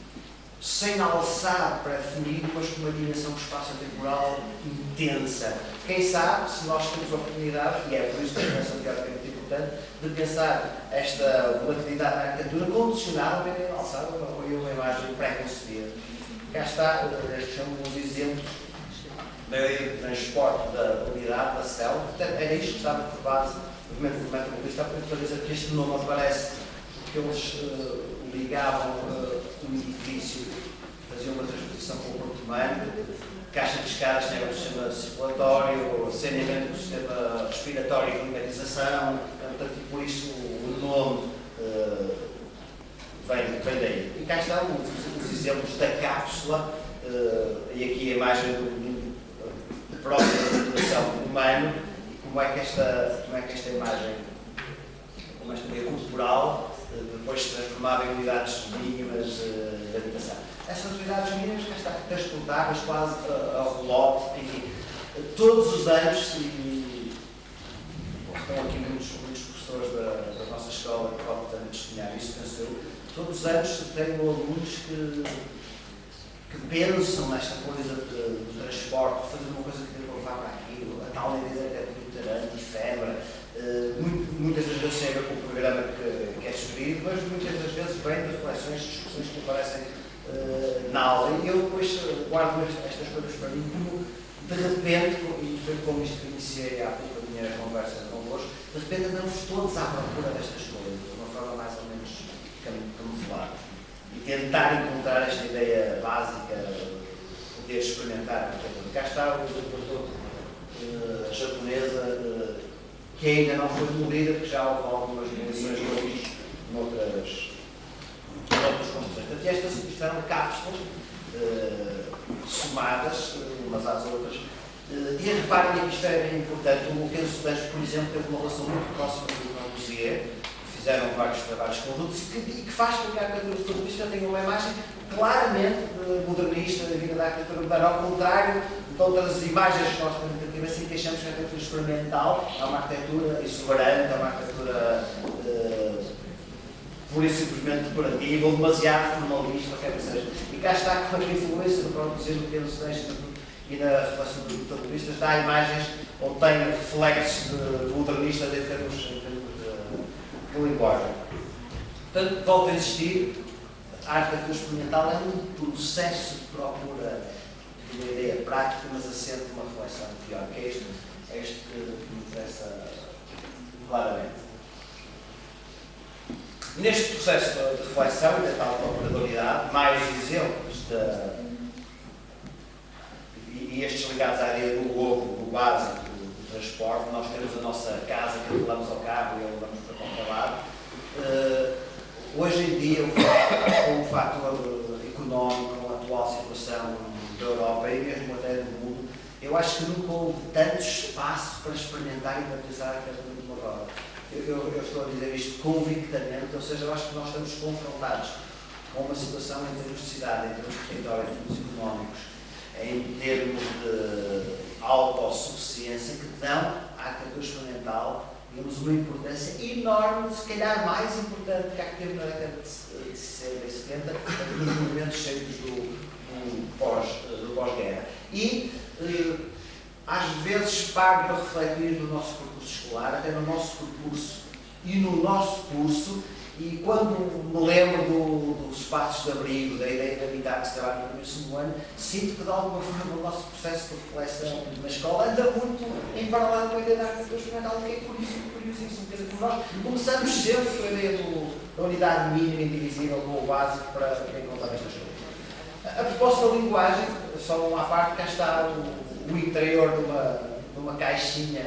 sem alçar pré-definido, mas com uma dimensão espaço-temporal intensa. Quem sabe, se nós temos a oportunidade, e é por isso que a dimensão teoricamente importante, de pensar esta volatilidade da arquitetura condicionada a bem alçada ou uma imagem pré-concebida. Cá está, estes são alguns exemplos da ideia de transporte da unidade, da célula. Era isto que estava por base o movimento metabolista, para dizer que este nome aparece porque eles uh, ligavam uh, um edifício, faziam uma transposição com o corpo humano, caixa de escadas tinha o sistema circulatório, saneamento do sistema respiratório e climatização, portanto, por isso o nome uh, vem, vem daí. E cá estão os, os exemplos da cápsula, uh, e aqui a imagem do, do própria circulação humano. Como é, que esta, como é que esta imagem, como esta meio corporal, depois se transformava em unidades mínimas de habitação. Essas unidades mínimas cá estão transportadas quase ao relote, enfim, todos os anos, e estão aqui muitos, muitos professores da, da nossa escola que podem também testemunhar isso, penso eu, todos os anos tenho alunos que, que pensam nesta coisa do transporte, fazer uma coisa que deve levar para aquilo, a tal ideia de efêmera, uh, muito, muitas das vezes chega com o programa que, que é sugerido, mas muitas das vezes vem de reflexões, discussões que aparecem uh, na aula, e eu depois guardo estas coisas para mim como, de repente, e foi como isto que iniciei há pouco a minha conversa convosco, de repente andamos todos à procura destas coisas, de uma forma mais ou menos camuflada, e tentar encontrar esta ideia básica, poder experimentar. Cá está o exemplo Uh, japonesa, uh, que ainda não foi demolida, porque já houve algumas demolições de luz noutras, noutras construções. Portanto, estas eram cápsulas uh, somadas uh, umas às outras. Uh, e reparem que isto é importante. O Kenzo Tange, por exemplo, teve uma relação muito próxima com o Corbusier, fizeram vários trabalhos conjuntos e que, e que faz com que a arquitetura futurista tenha uma imagem claramente modernista da vida da arquitetura moderna, ao contrário de outras imagens que nós temos na cabeça em que achamos que a arquitetura experimental é uma arquitetura exuberante, é uma arquitetura uh, pura e simplesmente decorativa ou demasiado formalista, o que é que seja. E cá está com a influência do próprio dizer do Pedro Seixas e na reflexão dos modernistas, dá imagens ou tem reflexos de modernistas em termos, em termos de, de linguagem. Portanto, volto a insistir, a arquitetura experimental é um processo de procura de uma ideia prática, mas assente uma reflexão pior, que é este, é este que me interessa claramente. Neste processo de reflexão e da tal procura de unidade, mais exemplos de, e, e estes ligados à ideia do globo, do básico, do, do transporte, nós temos a nossa casa que levamos ao carro e a levamos para qualquer lado. Uh, hoje em dia, com o fator económico, com a atual situação da Europa e mesmo até do mundo, eu acho que nunca houve tanto espaço para experimentar e para pensar a arquitetura de uma roda. Eu, eu, eu estou a dizer isto convictamente, ou seja, eu acho que nós estamos confrontados com uma situação em termos de cidade, em termos de território, em termos económicos, em termos de autossuficiência, que dão à arquitetura experimental, digamos, uma importância enorme, se calhar mais importante que a que teve na década de sessenta e setenta, nos movimentos cheios do, do pós-guerra. E, eh, às vezes, paro para refletir no nosso percurso escolar, até no nosso percurso e no nosso curso, e quando me lembro do, dos espaços de abrigo, da ideia de habitar que se trabalha no primeiro segundo ano, sinto que, de alguma forma, o nosso processo de reflexão na escola anda muito em paralelo com a ideia da arquitetura experimental, que é curiosíssimo. Quer dizer, nós começamos sempre com a ideia do, da unidade mínima, indivisível, do básico, para, para encontrar estas coisas. A propósito da linguagem, só uma à parte, cá está o, o interior de uma, de uma caixinha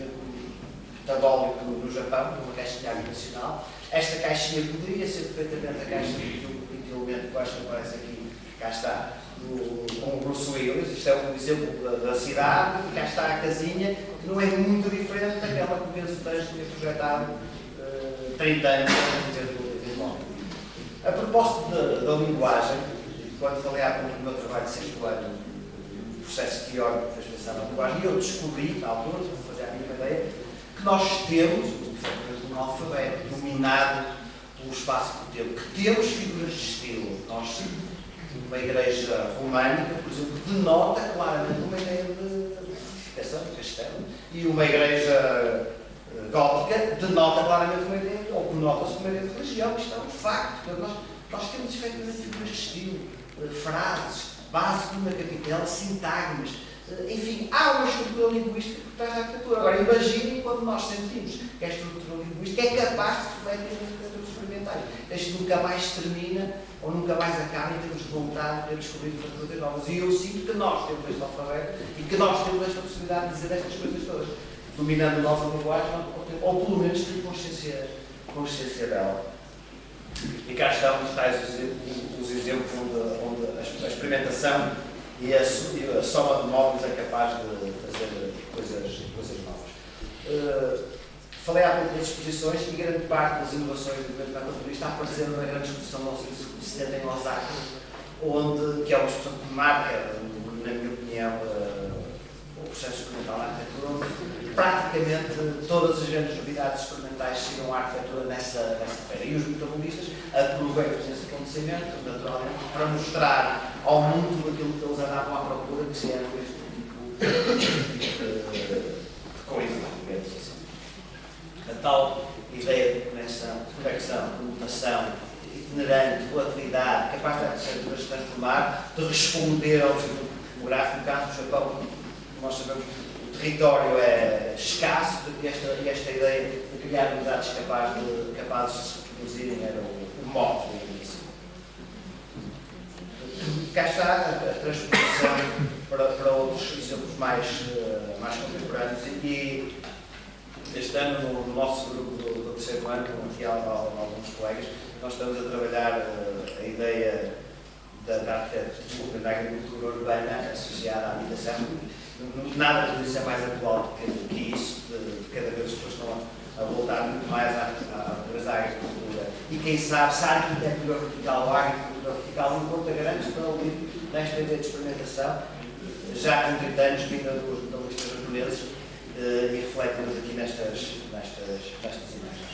metabólica no Japão, de uma caixinha habitacional. Esta caixinha poderia ser perfeitamente a caixa de elemento que eu acho que aparece aqui, cá está, do, com o Bruce Willis. Isto é um exemplo da, da cidade, e cá está a casinha, que não é muito diferente daquela que vê-se o texto que é projetado uh, trinta anos antes do nome. A propósito da, da linguagem, quando falei há pouco do meu trabalho de sexto ano, o processo teórico que fez pensar na linguagem, eu descobri, na altura, vou fazer a minha ideia, que nós temos um alfabeto dominado pelo espaço do tempo, que temos figuras de estilo. Nós, uma igreja românica, por exemplo, denota claramente uma ideia de edificação, de castelo, e uma igreja gótica denota claramente uma ideia, ou conota-se uma ideia de religião. Isto é um facto. Nós, nós temos efetivamente figuras de estilo, frases, base de uma capitela, sintagmas. Enfim, há uma estrutura linguística por trás da arquitetura. Agora, imaginem quando nós sentimos que a estrutura linguística é capaz de refletir nas arquiteturas experimentais. Isto nunca mais termina ou nunca mais acaba em termos de vontade de descobrir coisas novas. E eu sinto que nós temos este alfabeto e que nós temos esta possibilidade de dizer estas coisas todas, dominando a nossa linguagem, ou pelo menos ter consciência, consciência dela. E cá estão os tais os exemplos onde, onde a experimentação e a, e a soma de móveis é capaz de fazer coisas, coisas novas. Uh, falei há pouco das exposições e grande parte das inovações do movimento naturalista está aparecendo na grande exposição de mil novecentos e setenta em Osaka, onde, que é uma exposição que marca, na minha opinião, uh, o processo experimental da arquitetura, onde praticamente todas as grandes novidades experimentais chegam à arquitetura nessa, nessa feira. E os metabolistas aproveitam esse acontecimento, naturalmente, para mostrar ao mundo aquilo que eles andavam à procura, que era este tipo de, de coisa, digamos assim. A tal ideia de conexão, de conexão, conotação, itinerante, volatilidade, capaz de arquitetura se transformar, de responder ao demográfico. No caso do Japão, nós sabemos que o território é escasso, e esta, e esta ideia de criar unidades capazes de, capazes de se reproduzirem era o, o mote do início. Cá está a transposição para, para outros exemplos mais, uh, mais contemporâneos e este ano no, no nosso grupo do, do terceiro ano, com aqui alguns colegas, nós estamos a trabalhar uh, a ideia da, da arquitetura, da agricultura urbana associada à habitação. Nada de isso é mais atual que, que isso, de, de cada vez as pessoas estão a, a voltar muito mais à, à, à agricultura. E quem sabe se a arquitetura vertical ou a agricultura vertical encontra grandes para ouvir nesta ideia de experimentação, já com trinta anos vindo dos jornalistas japoneses, uh, e refletimos aqui nestas, nestas, nestas imagens.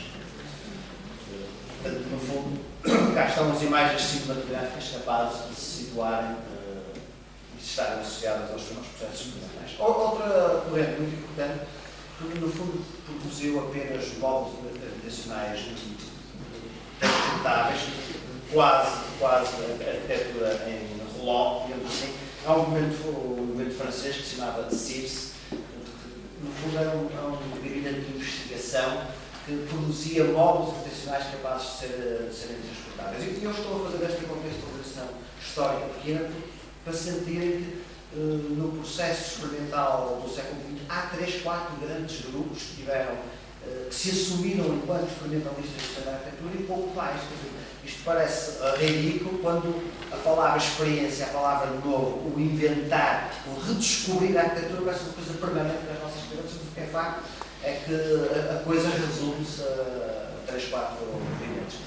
Portanto, no fundo, cá estão as imagens cinematográficas capazes de se situarem uh, e de estarem associadas aos, aos processos experimentais. Outra corrente muito importante, que no fundo produziu apenas módulos habitacionais transportáveis, quase, quase a arquitetura em relógio, digamos assim. Há um movimento, um movimento francês que se chamava C I R S, no fundo era um, era um gabinete de investigação que produzia módulos habitacionais capazes de, ser, de serem transportáveis. E eu estou a fazer esta contextualização histórica pequena para sentirem que uh, no processo experimental do século vinte há três, quatro grandes grupos que tiveram, uh, que se assumiram enquanto experimentalistas da arquitetura e pouco mais. Isto parece uh, ridículo quando a palavra experiência, a palavra novo, o inventar, o redescobrir a arquitetura parece uma coisa permanente nas nossas cabeças, porque é facto é que a, a coisa resume-se a três, quatro movimentos.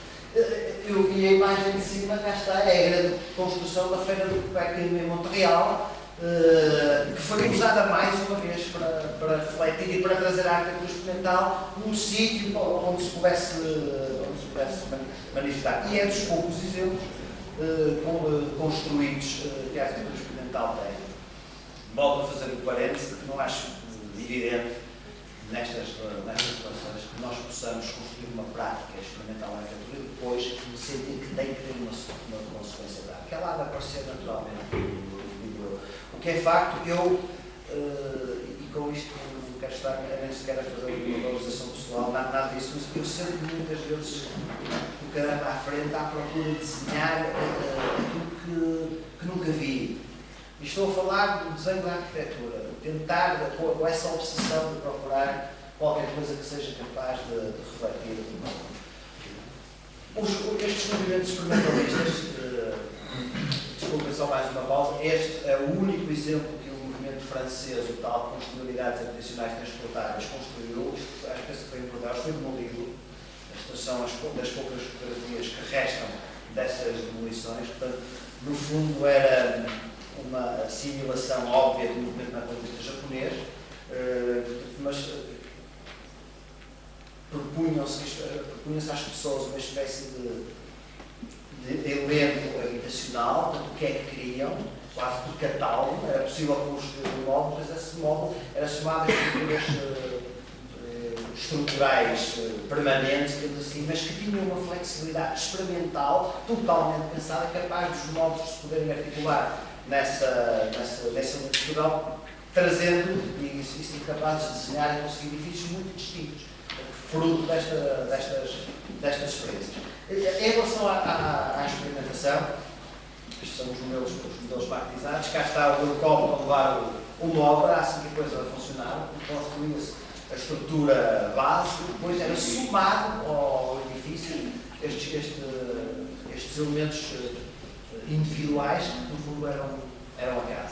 Eu vi a imagem de cima, cá está, é a grande construção da Feira do Quebec em Montreal, uh, que foi usada mais uma vez para, para refletir e para trazer a arquitetura experimental num sítio onde se pudesse, onde se pudesse manifestar. E é dos poucos exemplos uh, com, uh, construídos uh, que a arquitetura experimental tem. Volto a fazer um parêntese que não acho evidente nestas, nestas situações que nós possamos construir uma prática experimental na arquitetura e depois sentir que tem que ter uma, uma consequência prática. Ela há de aparecer naturalmente, digo eu. O que é facto, eu, uh, e com isto não quero estar nem sequer a fazer uma valorização pessoal, nada, nada disso, mas eu sempre muitas vezes o caramba à frente à procura de desenhar uh, aquilo que, que nunca vi. E estou a falar do desenho da arquitetura, tentar, com essa obsessão de procurar qualquer coisa que seja capaz de, de refletir. Os, estes movimentos experimentalistas, uh, desculpem só mais uma pausa, este é o único exemplo que o movimento francês, o tal de construir habitacionais transportáveis, construiu. Isto, acho que esse foi importante, foi demolido. Estas são as das poucas fotografias que restam dessas demolições. Portanto, no fundo, era uma assimilação óbvia do movimento nacionalista japonês, mas propunham-se propunham-se às pessoas uma espécie de, de elenco habitacional, portanto, o que é que queriam, quase por catálogo, era possível construir um módulo, mas esse módulo era somado a estruturas estruturais permanentes, assim, mas que tinham uma flexibilidade experimental totalmente pensada, capaz dos módulos se poderem articular nessa, nessa, nessa estrutural, trazendo e, e sendo capazes de desenhar e conseguir edifícios muito distintos, fruto desta, destas, destas experiências. Em relação à, à, à experimentação, estes são os modelos, os modelos batizados, cá está o meu copo a levar o, uma obra, assim que a coisa funcionava, construía-se a estrutura base, depois era somado ao edifício estes, este, estes elementos individuais que no fundo eram, eram a casa.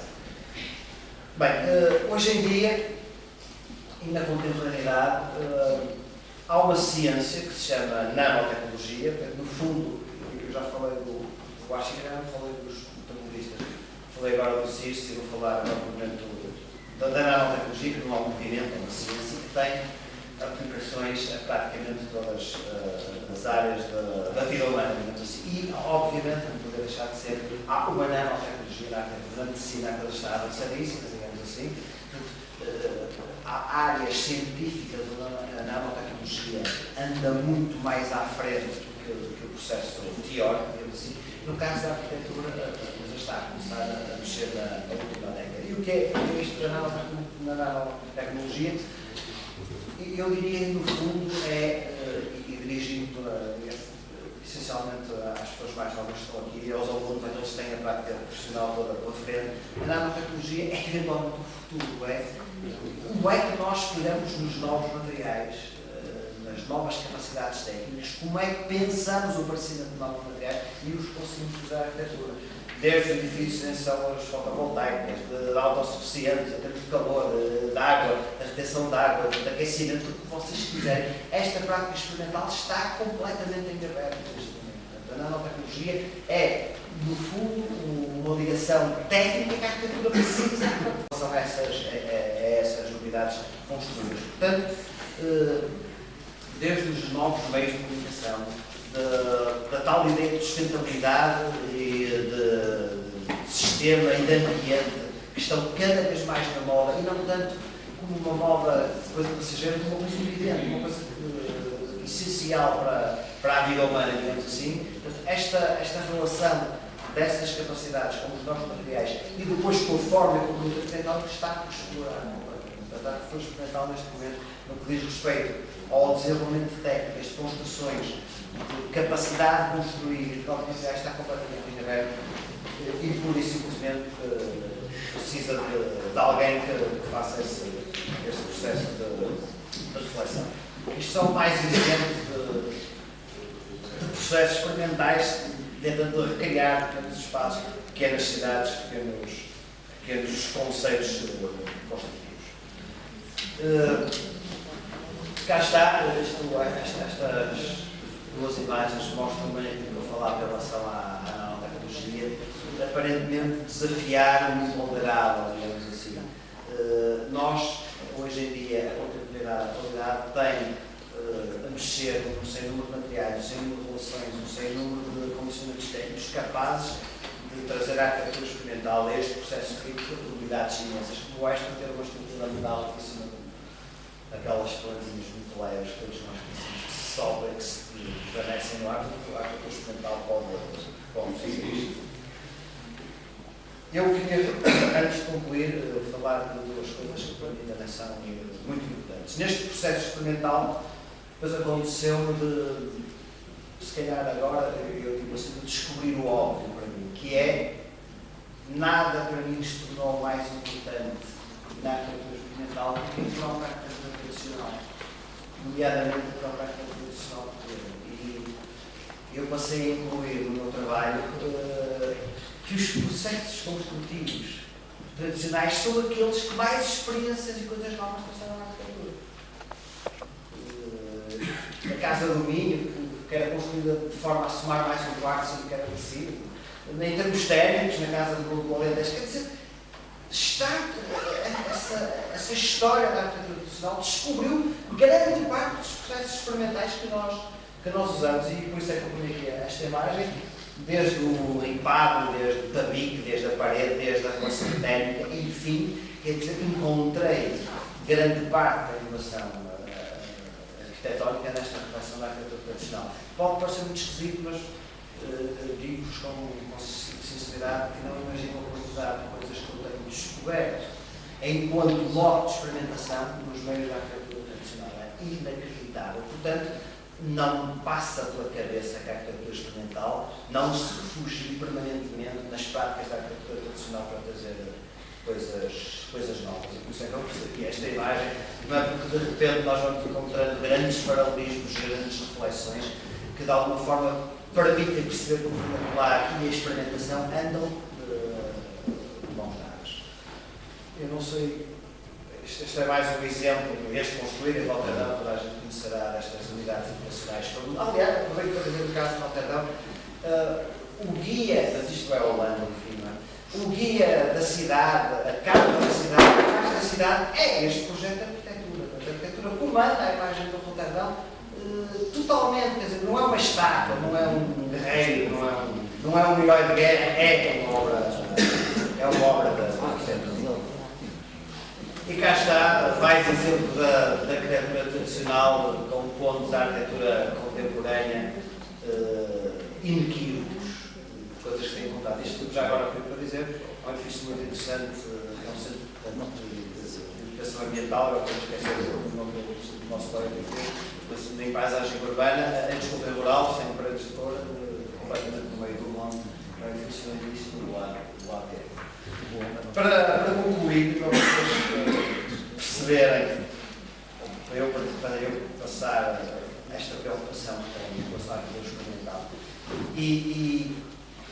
Bem, hoje em dia, e na contemporaneidade, há uma ciência que se chama nanotecnologia, porque no fundo, eu já falei do, do Washington, falei dos metabolistas, falei agora do C I R S, e vou falar novamente da, da nanotecnologia, que não é um movimento, é uma ciência que tem aplicações a praticamente todas uh, as áreas da, da vida humana, digamos assim. E, obviamente, não poder deixar de ser, há uma nanotecnologia na arquitetura, na medicina, que está avançadíssima, digamos assim. Uh, há áreas científicas onde a nanotecnologia anda muito mais à frente do que, do que o processo teórico, digamos assim. No caso da arquitetura, a coisa está a começar a mexer na, na última década. E o que é isto da nanotecnologia? Eu diria, no fundo, é, e dirigindo essencialmente às pessoas mais novas que estão aqui e aos alunos, aqueles que têm a prática profissional toda pela frente, a nanotecnologia é eventualmente o futuro, é? Como é que nós esperamos nos novos materiais, nas novas capacidades técnicas, como é que pensamos o aparecimento de novos materiais e os conseguimos usar a arquitetura? desde os edifícios em células fotovoltaicas, de autossuficientes, em termos de calor, de, de água, da retenção de água, de aquecimento, o que vocês quiserem. Esta prática experimental está completamente em aberto neste momento. A nanotecnologia é, no fundo, uma ligação técnica que a arquitetura precisa em relação a essas, a, a essas unidades construídas. Portanto, desde os novos meios de comunicação, da, da tal ideia de sustentabilidade e de, de sistema e de ambiente, que estão cada vez mais na moda, e não tanto como uma moda de coisa passageira, como uma coisa evidente, uma coisa uh, essencial para, para a vida humana, digamos assim. Esta, esta relação dessas capacidades com os novos materiais e depois com a forma e com o produto arquitetónico que está por explorar completamente. A arquitetura experimental neste momento, no que diz respeito ao desenvolvimento de técnicas, de construções, de capacidade de construir e de novos materiais, está completamente em aberto e por isso simplesmente precisa de, de alguém que, que faça esse, esse processo de, de reflexão. Isto são mais exemplos de, de processos experimentais tentando recriar pequenos espaços, pequenas cidades, pequenos, pequenos conceitos construtivos. Uh, cá está, isto, esta, estas duas imagens mostram bem aquilo que eu falava em relação à, à nanotecnologia, aparentemente desafiar o imponderável, digamos assim. Uh, nós, hoje em dia, a contemporaneidade tem uh, a mexer num sem número de materiais, um sem número de relações, um sem número de condicionamentos técnicos capazes de trazer a arquitetura experimental a este processo rico de probabilidades imensas, como esta ter uma estrutura metálica em cima aquelas plantinhas muito leves que todos nós conhecemos, que se sobem, que se desvanecem no ar, a arquitetura experimental pode, pode fazer isto. Eu queria, antes de concluir, falar de duas coisas que para mim também são muito importantes. Neste processo experimental, depois aconteceu-me de, se calhar agora, eu digo assim, de descobrir o óbvio para mim, que é, nada para mim se tornou mais importante na arquitetura experimental do que a própria arquitetura tradicional, nomeadamente a própria arquitetura tradicional portuguesa. E eu passei a incluir no meu trabalho uh, que os processos construtivos tradicionais são aqueles que mais experiências e coisas novas trouxeram à arquitetura. Uh, a Casa do Minho, que era construída de forma a somar mais um quarto sem que era possível, em termos térmicos, na Casa do Alentejo, quer dizer, está, essa, essa história da arquitetura tradicional descobriu grande parte dos processos experimentais que nós, que nós usamos, e por isso é que eu ponho aqui esta imagem, desde o ripado, desde o tabique, desde a parede, desde a relação térmica, enfim, quer dizer, encontrei grande parte da inovação uh, arquitetónica nesta reflexão da arquitetura tradicional. Pode parecer muito esquisito, mas uh, digo-vos com, com sinceridade que não imagino a quantidade de coisas que eu tenho descoberto enquanto modo de experimentação nos meios da arquitetura tradicional. É inacreditável. Portanto, não passa pela cabeça que a arquitetura experimental não se refugie permanentemente nas práticas da arquitetura tradicional para trazer coisas, coisas novas. E por isso é que eu pus aqui esta imagem, não é porque de repente nós vamos encontrando grandes paralelismos, grandes reflexões, que de alguma forma permitem perceber que o vernacular e a experimentação andam de, de mãos dadas. Eu não sei, este é mais um exemplo, este construído em Roterdão, toda a gente conhecerá destas unidades educacionais. Aliás, aproveito para dizer no caso de Roterdão, uh, o guia, mas isto é Holanda, enfim, não é? O guia da cidade, a carta da cidade, a carta da cidade é este projeto de arquitetura. A arquitetura comanda a imagem do Roterdão uh, totalmente, quer dizer, não é uma estátua, não é um guerreiro, não é um, não é um herói de guerra, é uma obra, é uma obra da arquitetura. E cá está, mais exemplo da, da arquitetura tradicional, com pontos da arquitetura contemporânea uh, inequívocos, coisas que têm contado. Isto já agora para dizer, é um edifício muito interessante, é um centro de educação ambiental, eu estou a esquecer o nome do nosso colega que fez, em paisagem urbana, em desculpa rural, sem paredes de cor, completamente no meio do monte, é um edifício lindíssimo do lado dele. Para, para concluir, para vocês perceberem, para eu, para eu passar esta preocupação que tenho com a arquitetura experimental, e, e, e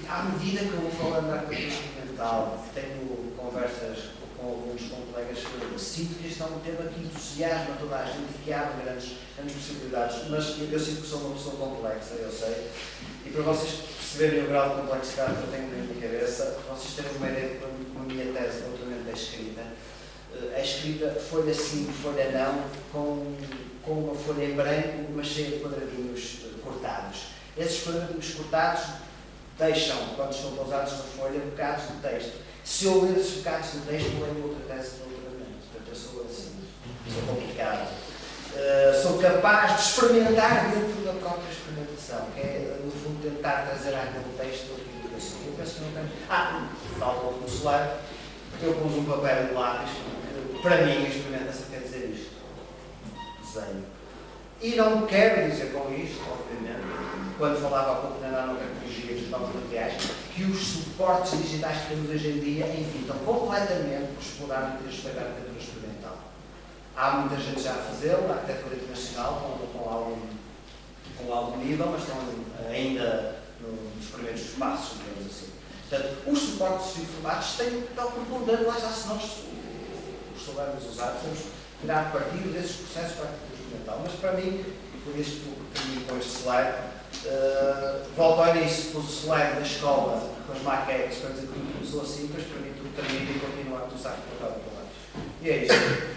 à medida que eu vou falando da arquitetura mental, tenho conversas com alguns com colegas, sinto que este é um tema que entusiasma toda a gente e que abre grandes, grandes possibilidades, mas eu, eu sinto que sou uma pessoa complexa, eu sei, e para vocês perceberem o grau de complexidade que eu tenho na minha cabeça, para vocês terem uma ideia de como a minha tese de doutoramento é escrita, é escrita folha sim, folha não, com, com uma folha em branco, mas cheia de quadradinhos cortados. Esses quadradinhos cortados deixam, quando estão pousados na folha, bocados de texto. Se eu ler esses bocados de texto, eu leio outra tese de doutoramento. Portanto, eu sou assim, sou complicado. Uh, sou capaz de experimentar dentro da própria experimentação, que é, no fundo, tentar trazer àquele texto aquilo que eu sou. Eu penso que não tenho. Ah, falta o consolar. Eu pus um papel e um lápis. Para mim, a experimentação quer dizer isto. Desenho. E não quero dizer com isto, obviamente, quando falava há pouco na nanotecnologia dos novos materiais, que os suportes digitais que temos hoje em dia evitam completamente por explorar e ter a arquitetura experimental. Há muita gente já a fazê-lo, a arquitetura internacional, com, com, algum, com algum nível, mas estão ainda nos primeiros passos, digamos assim. Portanto, os suportes informáticos têm tal preponderante, lá já se nós os soubermos usar, temos que tirar partido desses processos para a arquitetura experimental. Mas para mim, e por isso termino com este slide, uh, volto ao início, pus o slide da escola com as maquetes para dizer que tudo começou assim, depois para mim tudo termina e continua a começar a cortar para baixo. E é isto.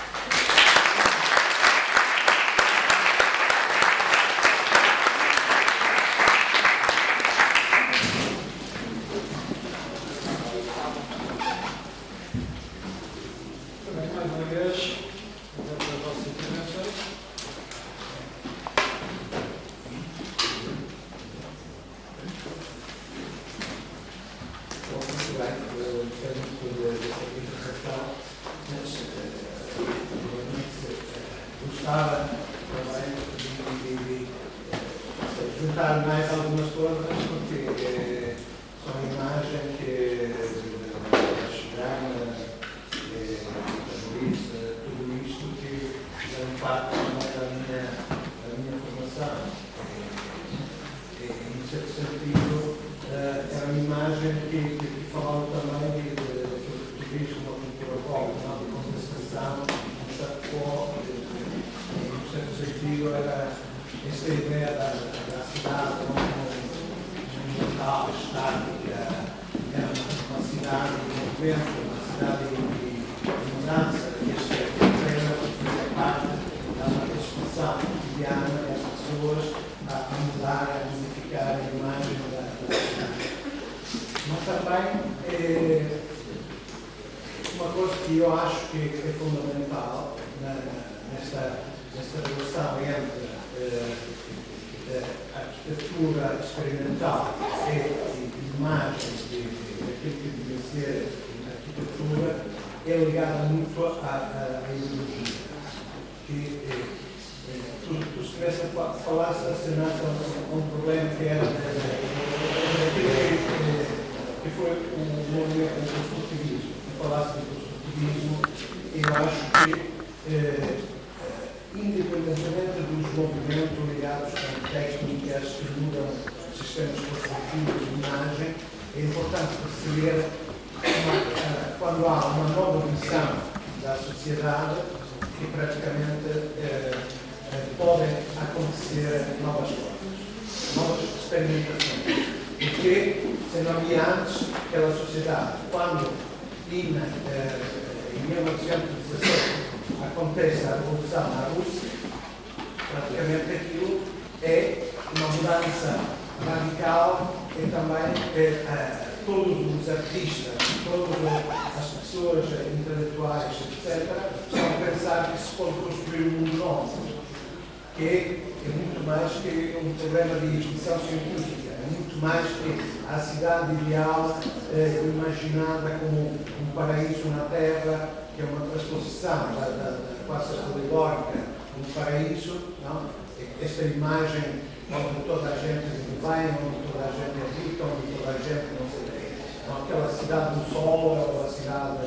Esta imagem onde toda a gente vem, onde toda a gente habita, onde toda a gente não sei o quê. Aquela cidade do sol, ou a cidade.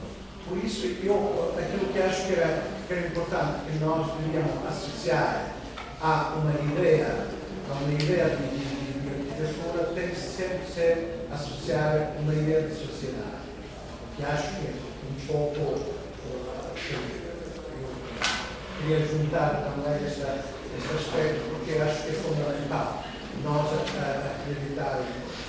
Por isso, eu, aquilo que acho que era, que era importante que nós devíamos associar a uma ideia, a uma ideia de, de, de arquitetura tem que sempre ser associada a uma ideia de sociedade. Que acho que um pouco uh, eu queria juntar também este, este aspecto, porque acho que é fundamental nós acreditarmos.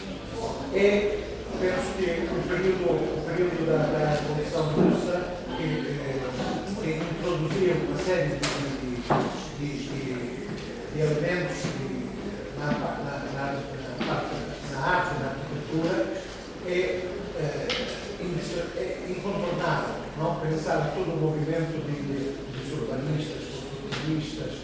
E penso que o período, o período da, da Revolução Russa que, que introduziu uma série de, de, de, de elementos de, na, na, na, na, na arte e na arquitetura é, é, é incontornável, não? Pensar todo o movimento de, de, dos urbanistas, dos futuristas,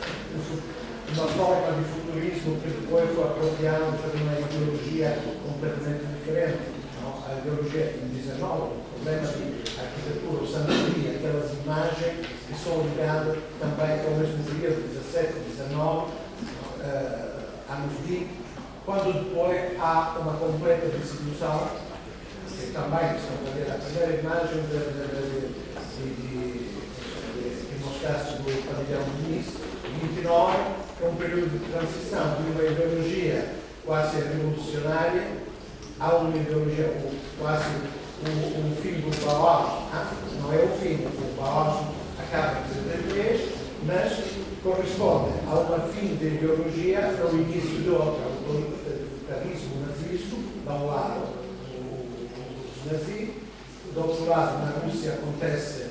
uma forma de futurismo que depois foi apropriada para uma ideologia completamente diferente. Não? A ideologia em dezenove, o problema de arquitetura, o santuário, aquelas imagens que são ligadas também ao mesmo período, dezassete, dezenove, uh, anos vinte, quando depois há uma completa dissolução, que também estão a ver a primeira imagem de, de, de, de, de, de, que mostraste do pavilhão de Nice, vinte e nove, é um período de transição de uma ideologia quase revolucionária a uma ideologia quase o, o fim do Bauhaus. Ah, não é o fim, o Bauhaus acaba em setenta e três, mas corresponde a uma fim de ideologia ao início de outra, o autoritarismo, o nazismo, de um lado os nazis, do outro lado na Rússia acontece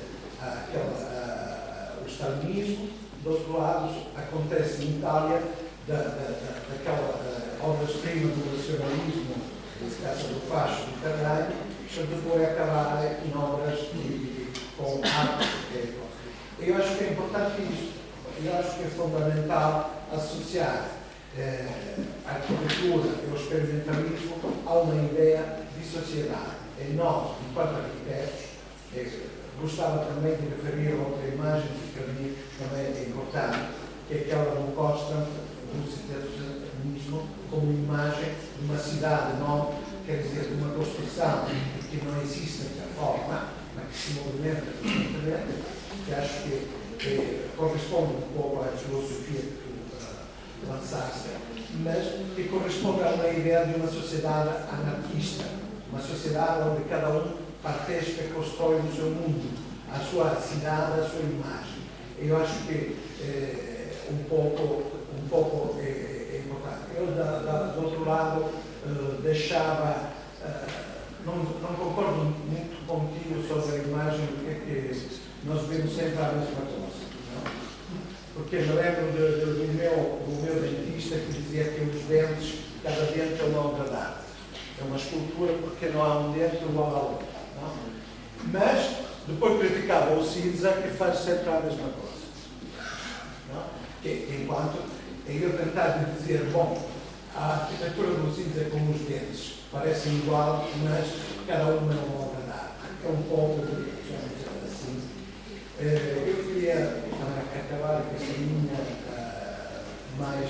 aquela, uh, o stalinismo, do outro lado acontece em Itália da, da, da, daquela uh, obras-prima do nacionalismo, nesse caso do fascio italiano, que depois acabar em obras de, de, com arte. Eu acho que é importante isto. Eu acho que é fundamental associar eh, a arquitetura e o experimentalismo a uma ideia de sociedade. E nós, enquanto arquitetos, eh, gostava também de referir a outra imagem que para mim também é importante, que é aquela do Costa, do citacionismo, como imagem de uma cidade nova, quer dizer, de uma construção que não existe de forma, mas que se movimenta constantemente, que acho que, que corresponde um pouco à filosofia que tu uh, lançaste, mas que corresponde a uma ideia de uma sociedade anarquista, uma sociedade onde cada um participa e constrói o seu mundo, a sua cidade, a sua imagem. Eu acho que é um pouco, um pouco é, é importante. Eu, da, da, do outro lado, uh, deixava, uh, não, não concordo muito contigo sobre a imagem, porque nós vemos sempre a mesma coisa. Não? Porque me lembro de, de, do, meu, do meu dentista que dizia que os dentes, cada dente é uma obra de arte. É uma escultura porque não há um dente igual ao outro. Não? Mas depois criticava o cinza que faz sempre a mesma coisa. Não? Que, enquanto eu tentava dizer, bom, a arquitetura do cinza é como os dentes, parecem igual, mas cada uma é uma obra de arte. É um pouco de, assim. Eu queria acabar com essa linha uh, mais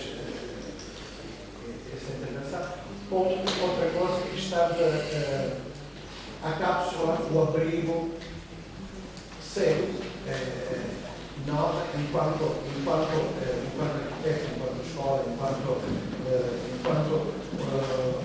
uh, essa intervenção com outra coisa que estava uh, a cápsula, o abrigo, ser eh, nós, enquanto, enquanto, eh, enquanto arquiteto, enquanto escola, enquanto, eh, enquanto eh,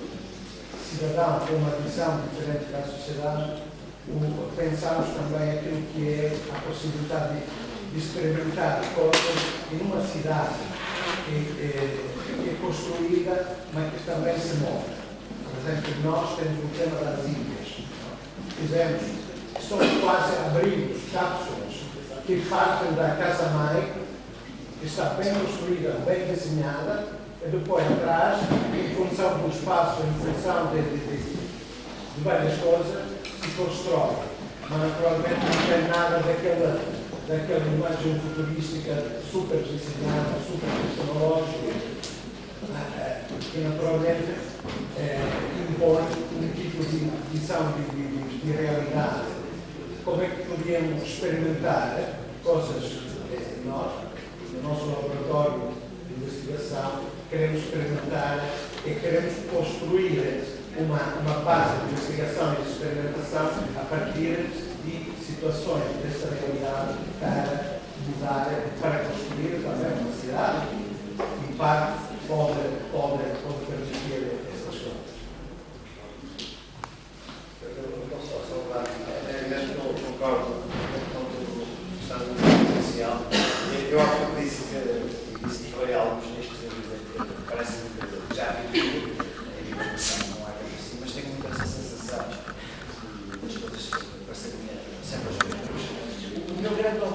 cidadão com uma visão diferente da sociedade, o, pensamos também aquilo que é a possibilidade de, de experimentar coisas em uma cidade que, eh, que é construída, mas que também se move. Por exemplo, nós temos o tema das ilhas. Fizemos, são quase abrigos, cápsulas, que partem da casa-mãe, que está bem construída, bem desenhada, e depois atrás, em função do espaço, em função de, de, de, de várias coisas, se constrói. Mas naturalmente não tem nada daquela, daquela imagem futurística super desenhada, super tecnológica, que naturalmente eh, impõe um tipo de visão de, de, de realidade. Como é que podíamos experimentar coisas eh, nós, no nosso laboratório de investigação, queremos experimentar e queremos construir uma, uma base de investigação e de experimentação a partir de situações dessa realidade para mudar, para construir também uma cidade e para pode, pode, pode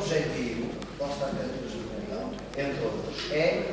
objetivo da nossa arquitetura experimental, entre outros, é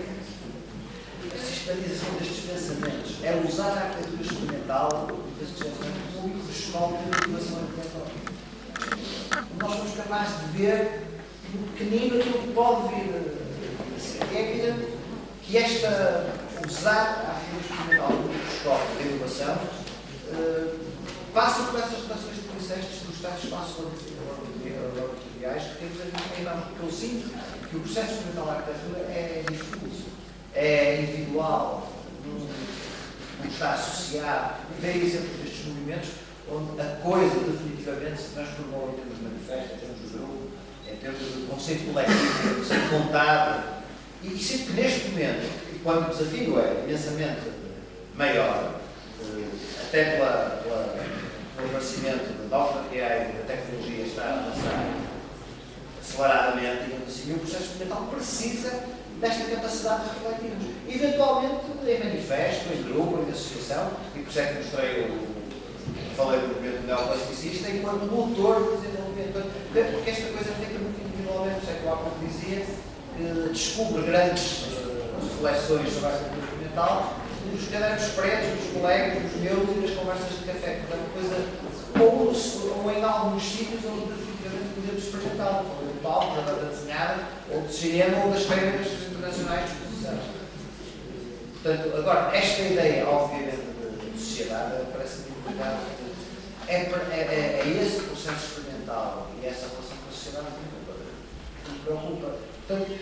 a sistematização destes pensamentos, é usar a arquitetura experimental destes pensamentos como um profissional de motivação arquitetónica. Nós somos capazes de ver no pequenino aquilo que pode vir a ser. É evidente que esta, usar a arquitetura experimental como profissional de inovação, uh, passa por essas relações que tu disseste dos tais espaços laboratoriais que temos a ver, porque eu sinto que o processo experimental da arquitetura é difuso, é individual, não está associado. Daí exemplos destes movimentos onde a coisa definitivamente se transformou em termos de manifesto, em termos de grupo, em termos de conceito coletivo, em conceito contado. E, e sinto que neste momento, quando o desafio é imensamente maior, até pela, pela, pelo aparecimento de novos materiais e da tecnologia está a avançar aceleradamente, digamos assim, o processo experimental precisa desta capacidade de refletirmos. Eventualmente em manifesto, em grupo, em associação, e por isso é que mostrei o falei do movimento neoplasticista enquanto motor de desenvolvimento, porque esta coisa é feita muito individualmente, por isso é que o Apple dizia que descobre grandes uh, reflexões sobre a arquitetura experimental nos cadernos pretos, dos colegas, dos meus e nas conversas de café, portanto, uma coisa ou, ou em alguns sítios onde definitivamente podemos experimentar, ou do palco, da banda desenhada, ou do cinema, ou das feiras internacionais de exposição. Portanto, agora, esta ideia, obviamente, de sociedade, parece-me complicado. É, é, é esse processo experimental e essa relação com a sociedade que me preocupa. Portanto,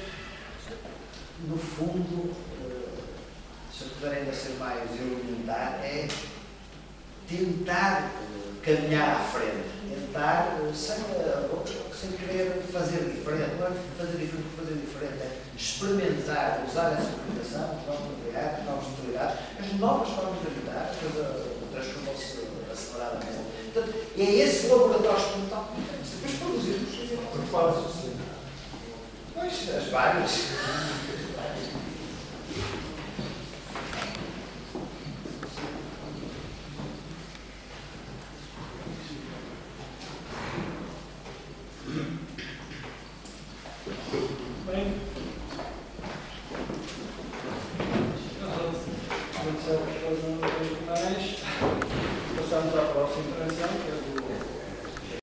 no fundo, se eu puder ainda ser mais elementar, é tentar caminhar à frente, tentar, sem, sem querer fazer diferente, não é fazer diferente, fazer diferente, é experimentar, usar essa comunicação, os novos materiais, as novas possibilidades, as novas formas de habitar, a coisa transformou-se aceleradamente. Portanto, é esse laboratório experimental que temos. Depois produzirmos. Por fora, sim. Pois, as várias. Bem, aconteceu mais. Passamos à próxima intervenção, que é